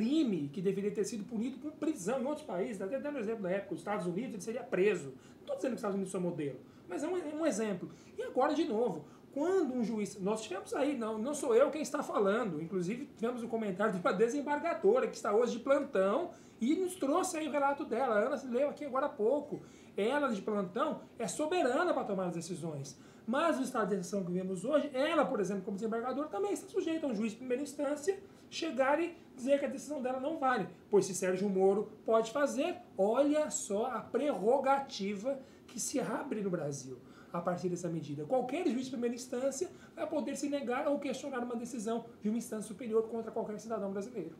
[SPEAKER 2] que deveria ter sido punido com prisão em outros países. Até dando exemplo da época, os Estados Unidos, ele seria preso. Não estou dizendo que os Estados Unidos são modelo, mas é um exemplo. E agora, de novo, quando um juiz... Nós tivemos aí, não sou eu quem está falando, inclusive tivemos um comentário de uma desembargadora que está hoje de plantão e nos trouxe aí o relato dela. A Ana se leu aqui agora há pouco. Ela, de plantão, é soberana para tomar as decisões. Mas o estado de exceção que vemos hoje, ela, por exemplo, como desembargadora, também está sujeita a um juiz de primeira instância chegar e dizer que a decisão dela não vale. Pois se Sérgio Moro pode fazer, olha só a prerrogativa que se abre no Brasil a partir dessa medida. Qualquer juiz de primeira instância vai poder se negar ou questionar uma decisão de uma instância superior contra qualquer cidadão brasileiro.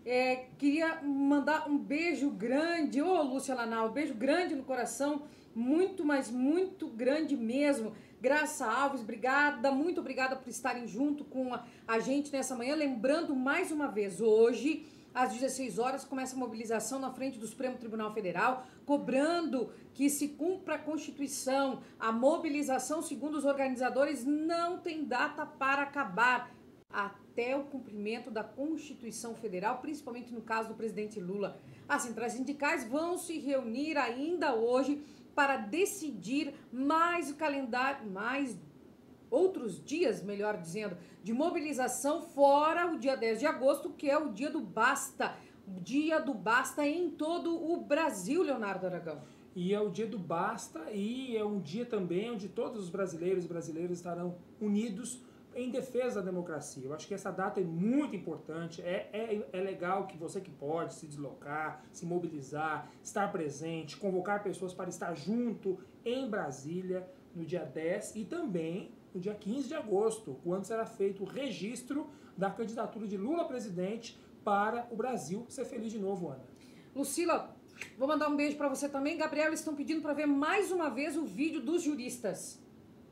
[SPEAKER 1] Queria mandar um beijo grande, Lúcia Lanal, um beijo grande no coração, muito, mas muito grande mesmo. Graça Alves, obrigada, muito obrigada por estarem junto com a gente nessa manhã. Lembrando mais uma vez, hoje, às 16 horas, começa a mobilização na frente do Supremo Tribunal Federal, cobrando que se cumpra a Constituição. A mobilização, segundo os organizadores, não tem data para acabar até o cumprimento da Constituição Federal, principalmente no caso do presidente Lula. As centrais sindicais vão se reunir ainda hoje para decidir mais o calendário, mais outros dias, melhor dizendo, de mobilização, fora o dia 10 de agosto, que é o dia do basta. O dia do basta em todo o Brasil, Leonardo Aragão.
[SPEAKER 2] E é o dia do basta, e é um dia também onde todos os brasileiros e brasileiras estarão unidos em defesa da democracia. Eu acho que essa data é muito importante. É legal que você que pode se deslocar, se mobilizar, estar presente, convocar pessoas para estar junto em Brasília no dia 10 e também no dia 15 de agosto, quando será feito o registro da candidatura de Lula presidente para o Brasil ser feliz de novo, Ana.
[SPEAKER 1] Lucila, vou mandar um beijo para você também. Gabriel, eles estão pedindo para ver mais uma vez o vídeo dos juristas.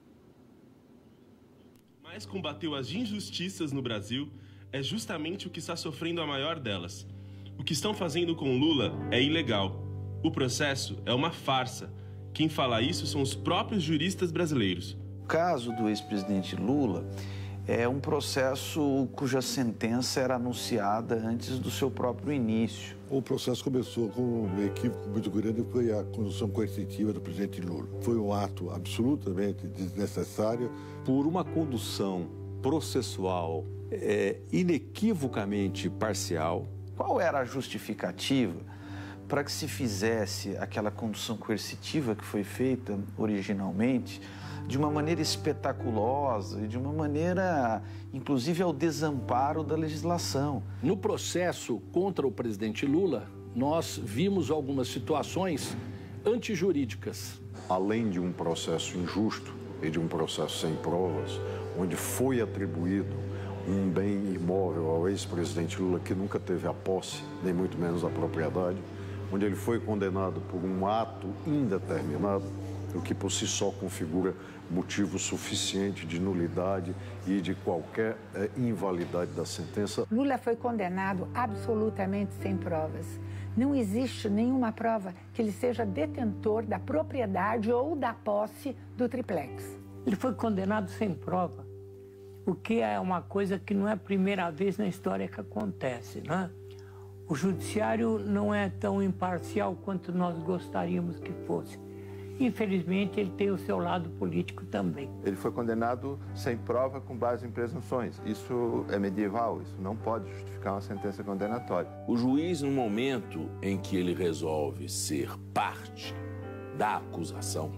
[SPEAKER 3] Mais combateu as injustiças no Brasil é justamente o que está sofrendo a maior delas. O que estão fazendo com Lula é ilegal. O processo é uma farsa. Quem fala isso são os próprios juristas brasileiros.
[SPEAKER 4] O caso do ex-presidente Lula é um processo cuja sentença era anunciada antes do seu próprio início.
[SPEAKER 12] O processo começou com um equívoco muito grande, que foi a condução coercitiva do presidente Lula. Foi um ato absolutamente desnecessário.
[SPEAKER 6] Por uma condução processual inequivocamente parcial.
[SPEAKER 4] Qual era a justificativa para que se fizesse aquela condução coercitiva que foi feita originalmente de uma maneira espetaculosa e de uma maneira, inclusive, ao desamparo da legislação?
[SPEAKER 7] No processo contra o presidente Lula, nós vimos algumas situações antijurídicas.
[SPEAKER 5] Além de um processo injusto e de um processo sem provas, onde foi atribuído um bem imóvel ao ex-presidente Lula que nunca teve a posse, nem muito menos a propriedade, onde ele foi condenado por um ato indeterminado, o que por si só configura motivo suficiente de nulidade e de qualquer invalidade da sentença.
[SPEAKER 8] Lula foi condenado absolutamente sem provas. Não existe nenhuma prova que ele seja detentor da propriedade ou da posse do triplex.
[SPEAKER 9] Ele foi condenado sem prova. porque é uma coisa que não é a primeira vez na história que acontece, né? O judiciário não é tão imparcial quanto nós gostaríamos que fosse. Infelizmente, ele tem o seu lado político também.
[SPEAKER 10] Ele foi condenado sem prova com base em presunções. Isso é medieval, isso não pode justificar uma sentença condenatória.
[SPEAKER 11] O juiz, no momento em que ele resolve ser parte da acusação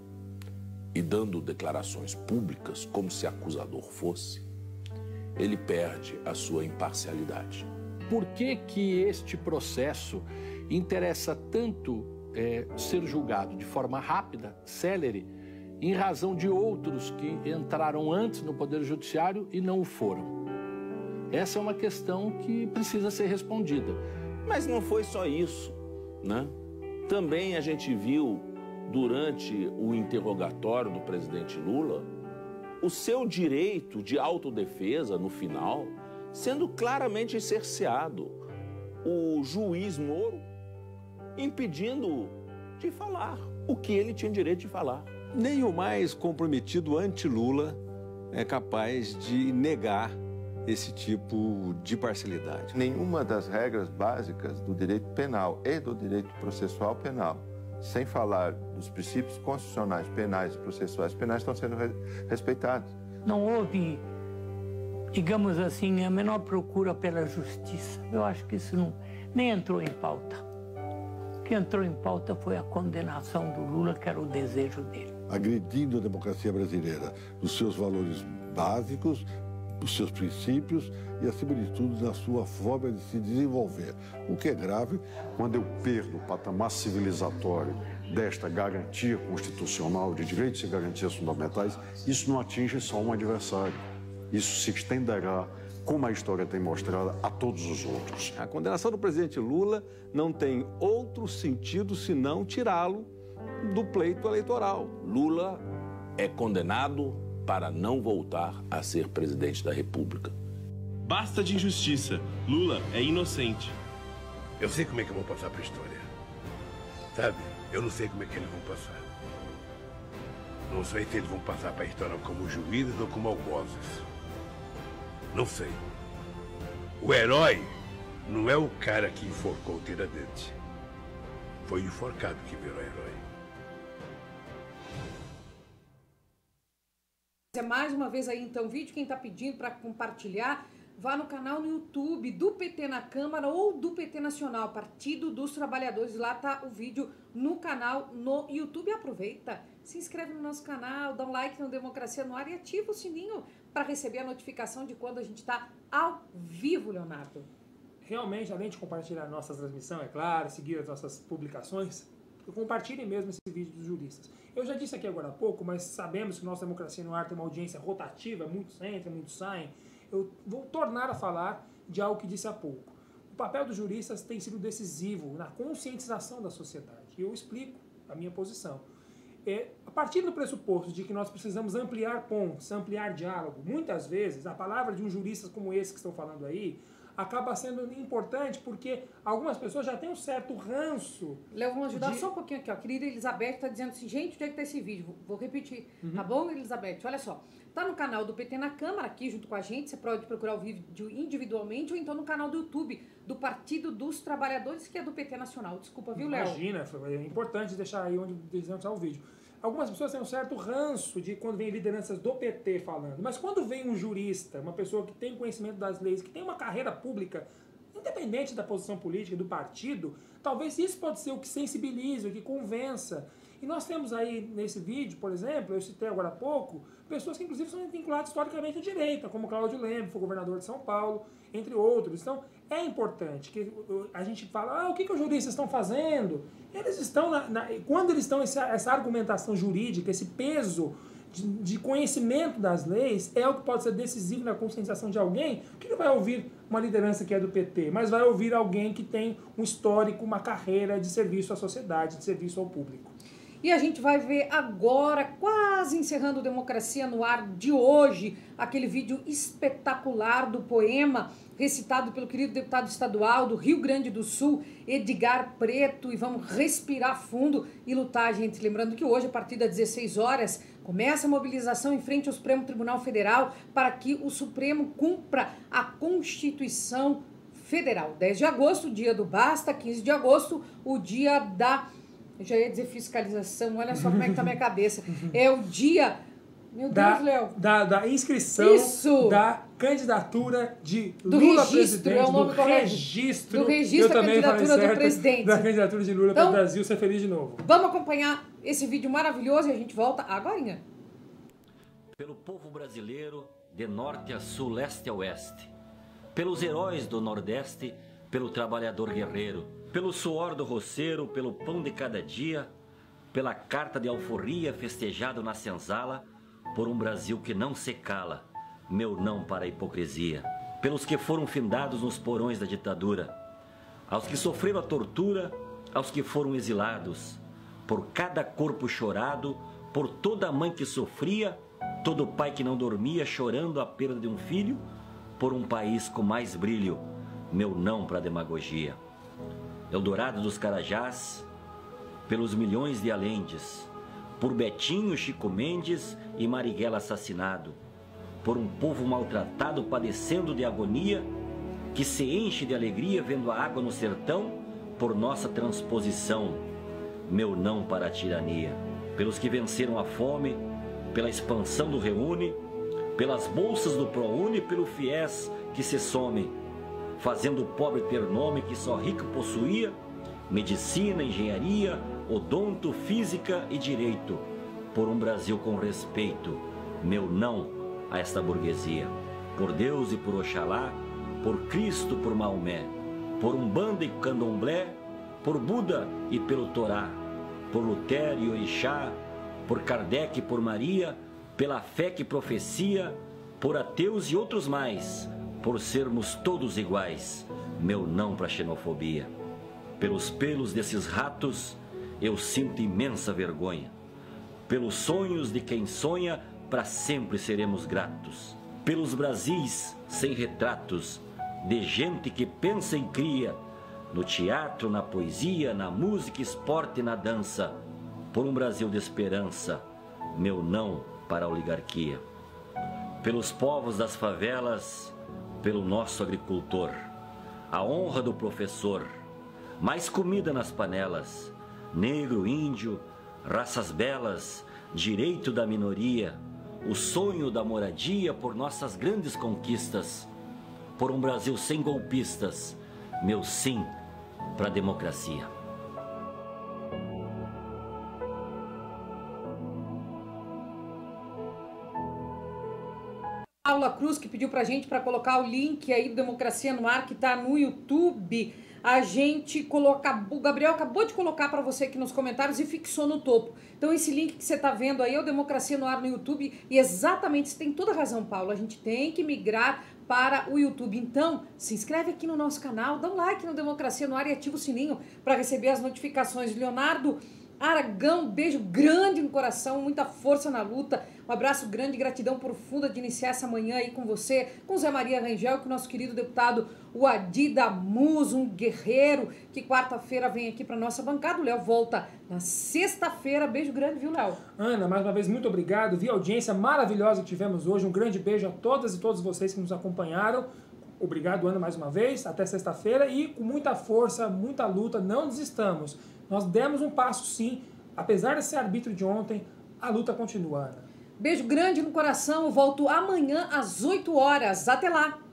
[SPEAKER 11] e dando declarações públicas como se acusador fosse, ele perde a sua imparcialidade.
[SPEAKER 7] Por que que este processo interessa tanto ser julgado de forma rápida, célere, em razão de outros que entraram antes no Poder Judiciário e não o foram? Essa é uma questão que precisa ser respondida.
[SPEAKER 11] Mas não foi só isso, né? Também a gente viu, durante o interrogatório do presidente Lula, o seu direito de autodefesa, no final, sendo claramente cerceado. O juiz Moro impedindo de falar o que ele tinha direito de falar.
[SPEAKER 6] Nem o mais comprometido anti-Lula é capaz de negar esse tipo de parcialidade.
[SPEAKER 10] Nenhuma das regras básicas do direito penal e do direito processual penal, sem falar dos princípios constitucionais penais e processuais penais, estão sendo respeitados.
[SPEAKER 9] Não houve, digamos assim, a menor procura pela justiça. Eu acho que isso nem entrou em pauta. O que entrou em pauta foi a condenação do Lula, que era o desejo dele.
[SPEAKER 12] Agredindo a democracia brasileira, os seus valores básicos, os seus princípios e, acima de tudo, na sua forma de se desenvolver. O que é grave.
[SPEAKER 5] Quando eu perdo o patamar civilizatório desta garantia constitucional de direitos e garantias fundamentais, isso não atinge só um adversário. Isso se estenderá, como a história tem mostrado, a todos os outros.
[SPEAKER 6] A condenação do presidente Lula não tem outro sentido senão tirá-lo do pleito eleitoral.
[SPEAKER 11] Lula é condenado para não voltar a ser presidente da República.
[SPEAKER 3] Basta de injustiça. Lula é inocente.
[SPEAKER 13] Eu sei como é que vão passar para a história. Sabe? Eu não sei como é que eles vão passar. Não sei se eles vão passar para a história como juízes ou como algozes. Não sei. O herói não é o cara que enforcou o Tiradentes. Foi o enforcado que virou herói.
[SPEAKER 1] Mais uma vez aí, então, vídeo, quem está pedindo para compartilhar, vá no canal no YouTube do PT na Câmara ou do PT Nacional, Partido dos Trabalhadores. Lá tá o vídeo no canal no YouTube. Aproveita, se inscreve no nosso canal, dá um like no Democracia no Ar e ativa o sininho para receber a notificação de quando a gente está ao vivo, Leonardo.
[SPEAKER 2] Realmente, além de compartilhar a nossa transmissão, é claro, seguir as nossas publicações, compartilhem mesmo esse vídeo dos juristas. Eu já disse aqui agora há pouco, mas sabemos que nossa Democracia no Ar tem uma audiência rotativa, muitos entram, muitos saem. Eu vou tornar a falar de algo que disse há pouco. O papel dos juristas tem sido decisivo na conscientização da sociedade. E eu explico a minha posição. A partir do pressuposto de que nós precisamos ampliar pontes, ampliar diálogo, muitas vezes a palavra de um jurista como esse que estão falando aí acaba sendo importante porque algumas pessoas já têm um certo ranço.
[SPEAKER 1] Léo, vamos ajudar só um pouquinho aqui, ó. A querida Elizabeth está dizendo assim, gente, onde é que tá esse vídeo? Vou repetir, tá bom, Elizabeth? Olha só, tá no canal do PT na Câmara, aqui junto com a gente, você pode procurar o vídeo individualmente ou então no canal do YouTube do Partido dos Trabalhadores, que é do PT Nacional. Desculpa, viu, Léo?
[SPEAKER 2] Imagina, é importante deixar aí onde desenhar o vídeo. Algumas pessoas têm um certo ranço de quando vem lideranças do PT falando, mas quando vem um jurista, uma pessoa que tem conhecimento das leis, que tem uma carreira pública, independente da posição política, do partido, talvez isso pode ser o que sensibilize, o que convença. E nós temos aí nesse vídeo, por exemplo, eu citei agora há pouco, pessoas que inclusive são vinculadas historicamente à direita, como Cláudio Leme, foi governador de São Paulo, entre outros. Então, é importante que a gente fala, o que os juristas estão fazendo? Eles estão, quando eles estão essa argumentação jurídica, esse peso de conhecimento das leis, é o que pode ser decisivo na conscientização de alguém que não vai ouvir uma liderança que é do PT, mas vai ouvir alguém que tem um histórico, uma carreira de serviço à sociedade, de serviço ao público.
[SPEAKER 1] E a gente vai ver agora, quase encerrando Democracia no Ar de hoje, aquele vídeo espetacular do poema recitado pelo querido deputado estadual do Rio Grande do Sul, Edgar Preto, e vamos respirar fundo e lutar, gente. Lembrando que hoje, a partir das 16 horas, começa a mobilização em frente ao Supremo Tribunal Federal para que o Supremo cumpra a Constituição Federal. 10 de agosto, dia do basta, 15 de agosto, o dia da... Eu já ia dizer fiscalização, olha só como é que tá a minha cabeça. É o dia... Meu Deus, Léo.
[SPEAKER 2] Da inscrição da candidatura de Lula presidente, do registro.
[SPEAKER 1] Do registro da candidatura do presidente.
[SPEAKER 2] Da candidatura de Lula para o Brasil ser feliz de novo.
[SPEAKER 1] Vamos acompanhar esse vídeo maravilhoso e a gente volta agorinha.
[SPEAKER 17] Pelo povo brasileiro, de norte a sul, leste a oeste. Pelos heróis do Nordeste, pelo trabalhador guerreiro. Pelo suor do roceiro, pelo pão de cada dia, pela carta de alforria festejado na senzala, por um Brasil que não se cala, meu não para a hipocrisia. Pelos que foram findados nos porões da ditadura, aos que sofreram a tortura, aos que foram exilados, por cada corpo chorado, por toda mãe que sofria, todo pai que não dormia chorando a perda de um filho, por um país com mais brilho, meu não para a demagogia. Eldorado dos Carajás, pelos milhões de alendes, por Betinho, Chico Mendes e Marighella assassinado, por um povo maltratado padecendo de agonia, que se enche de alegria vendo a água no sertão, por nossa transposição, meu não para a tirania. Pelos que venceram a fome, pela expansão do Reúne, pelas bolsas do ProUni, pelo FIES que se some, fazendo o pobre ter nome que só rico possuía, medicina, engenharia, odonto, física e direito, por um Brasil com respeito, meu não a esta burguesia. Por Deus e por Oxalá, por Cristo, por Maomé, por Umbanda e Candomblé, por Buda e pelo Torá, por Lutero e Orixá, por Kardec e por Maria, pela fé que profecia, por ateus e outros mais, por sermos todos iguais, meu não para a xenofobia. Pelos pelos desses ratos, eu sinto imensa vergonha. Pelos sonhos de quem sonha, para sempre seremos gratos. Pelos Brasis sem retratos, de gente que pensa e cria, no teatro, na poesia, na música, esporte e na dança. Por um Brasil de esperança, meu não para a oligarquia. Pelos povos das favelas, pelo nosso agricultor, a honra do professor, mais comida nas panelas, negro, índio, raças belas, direito da minoria, o sonho da moradia por nossas grandes conquistas, por um Brasil sem golpistas, meu sim para a democracia.
[SPEAKER 1] Paula Cruz, que pediu pra gente para colocar o link aí do Democracia no Ar, que tá no YouTube. A gente coloca, o Gabriel acabou de colocar para você aqui nos comentários e fixou no topo. Então esse link que você tá vendo aí é o Democracia no Ar no YouTube. E exatamente, você tem toda a razão, Paulo. A gente tem que migrar para o YouTube. Então, se inscreve aqui no nosso canal, dá um like no Democracia no Ar e ativa o sininho para receber as notificações. Leonardo Aragão, beijo grande no coração, muita força na luta, um abraço grande, gratidão profunda de iniciar essa manhã aí com você, com Zé Maria Rangel, com o nosso querido deputado Uadi Damus, um guerreiro, que quarta-feira vem aqui para nossa bancada. O Léo volta na sexta-feira, beijo grande, viu, Léo?
[SPEAKER 2] Ana, mais uma vez, muito obrigado, vi a audiência maravilhosa que tivemos hoje, um grande beijo a todas e todos vocês que nos acompanharam. Obrigado, Ana, mais uma vez, até sexta-feira e com muita força, muita luta, não desistamos. Nós demos um passo sim, apesar desse arbítrio de ontem, a luta continua, Ana.
[SPEAKER 1] Beijo grande no coração, eu volto amanhã às 8 horas. Até lá!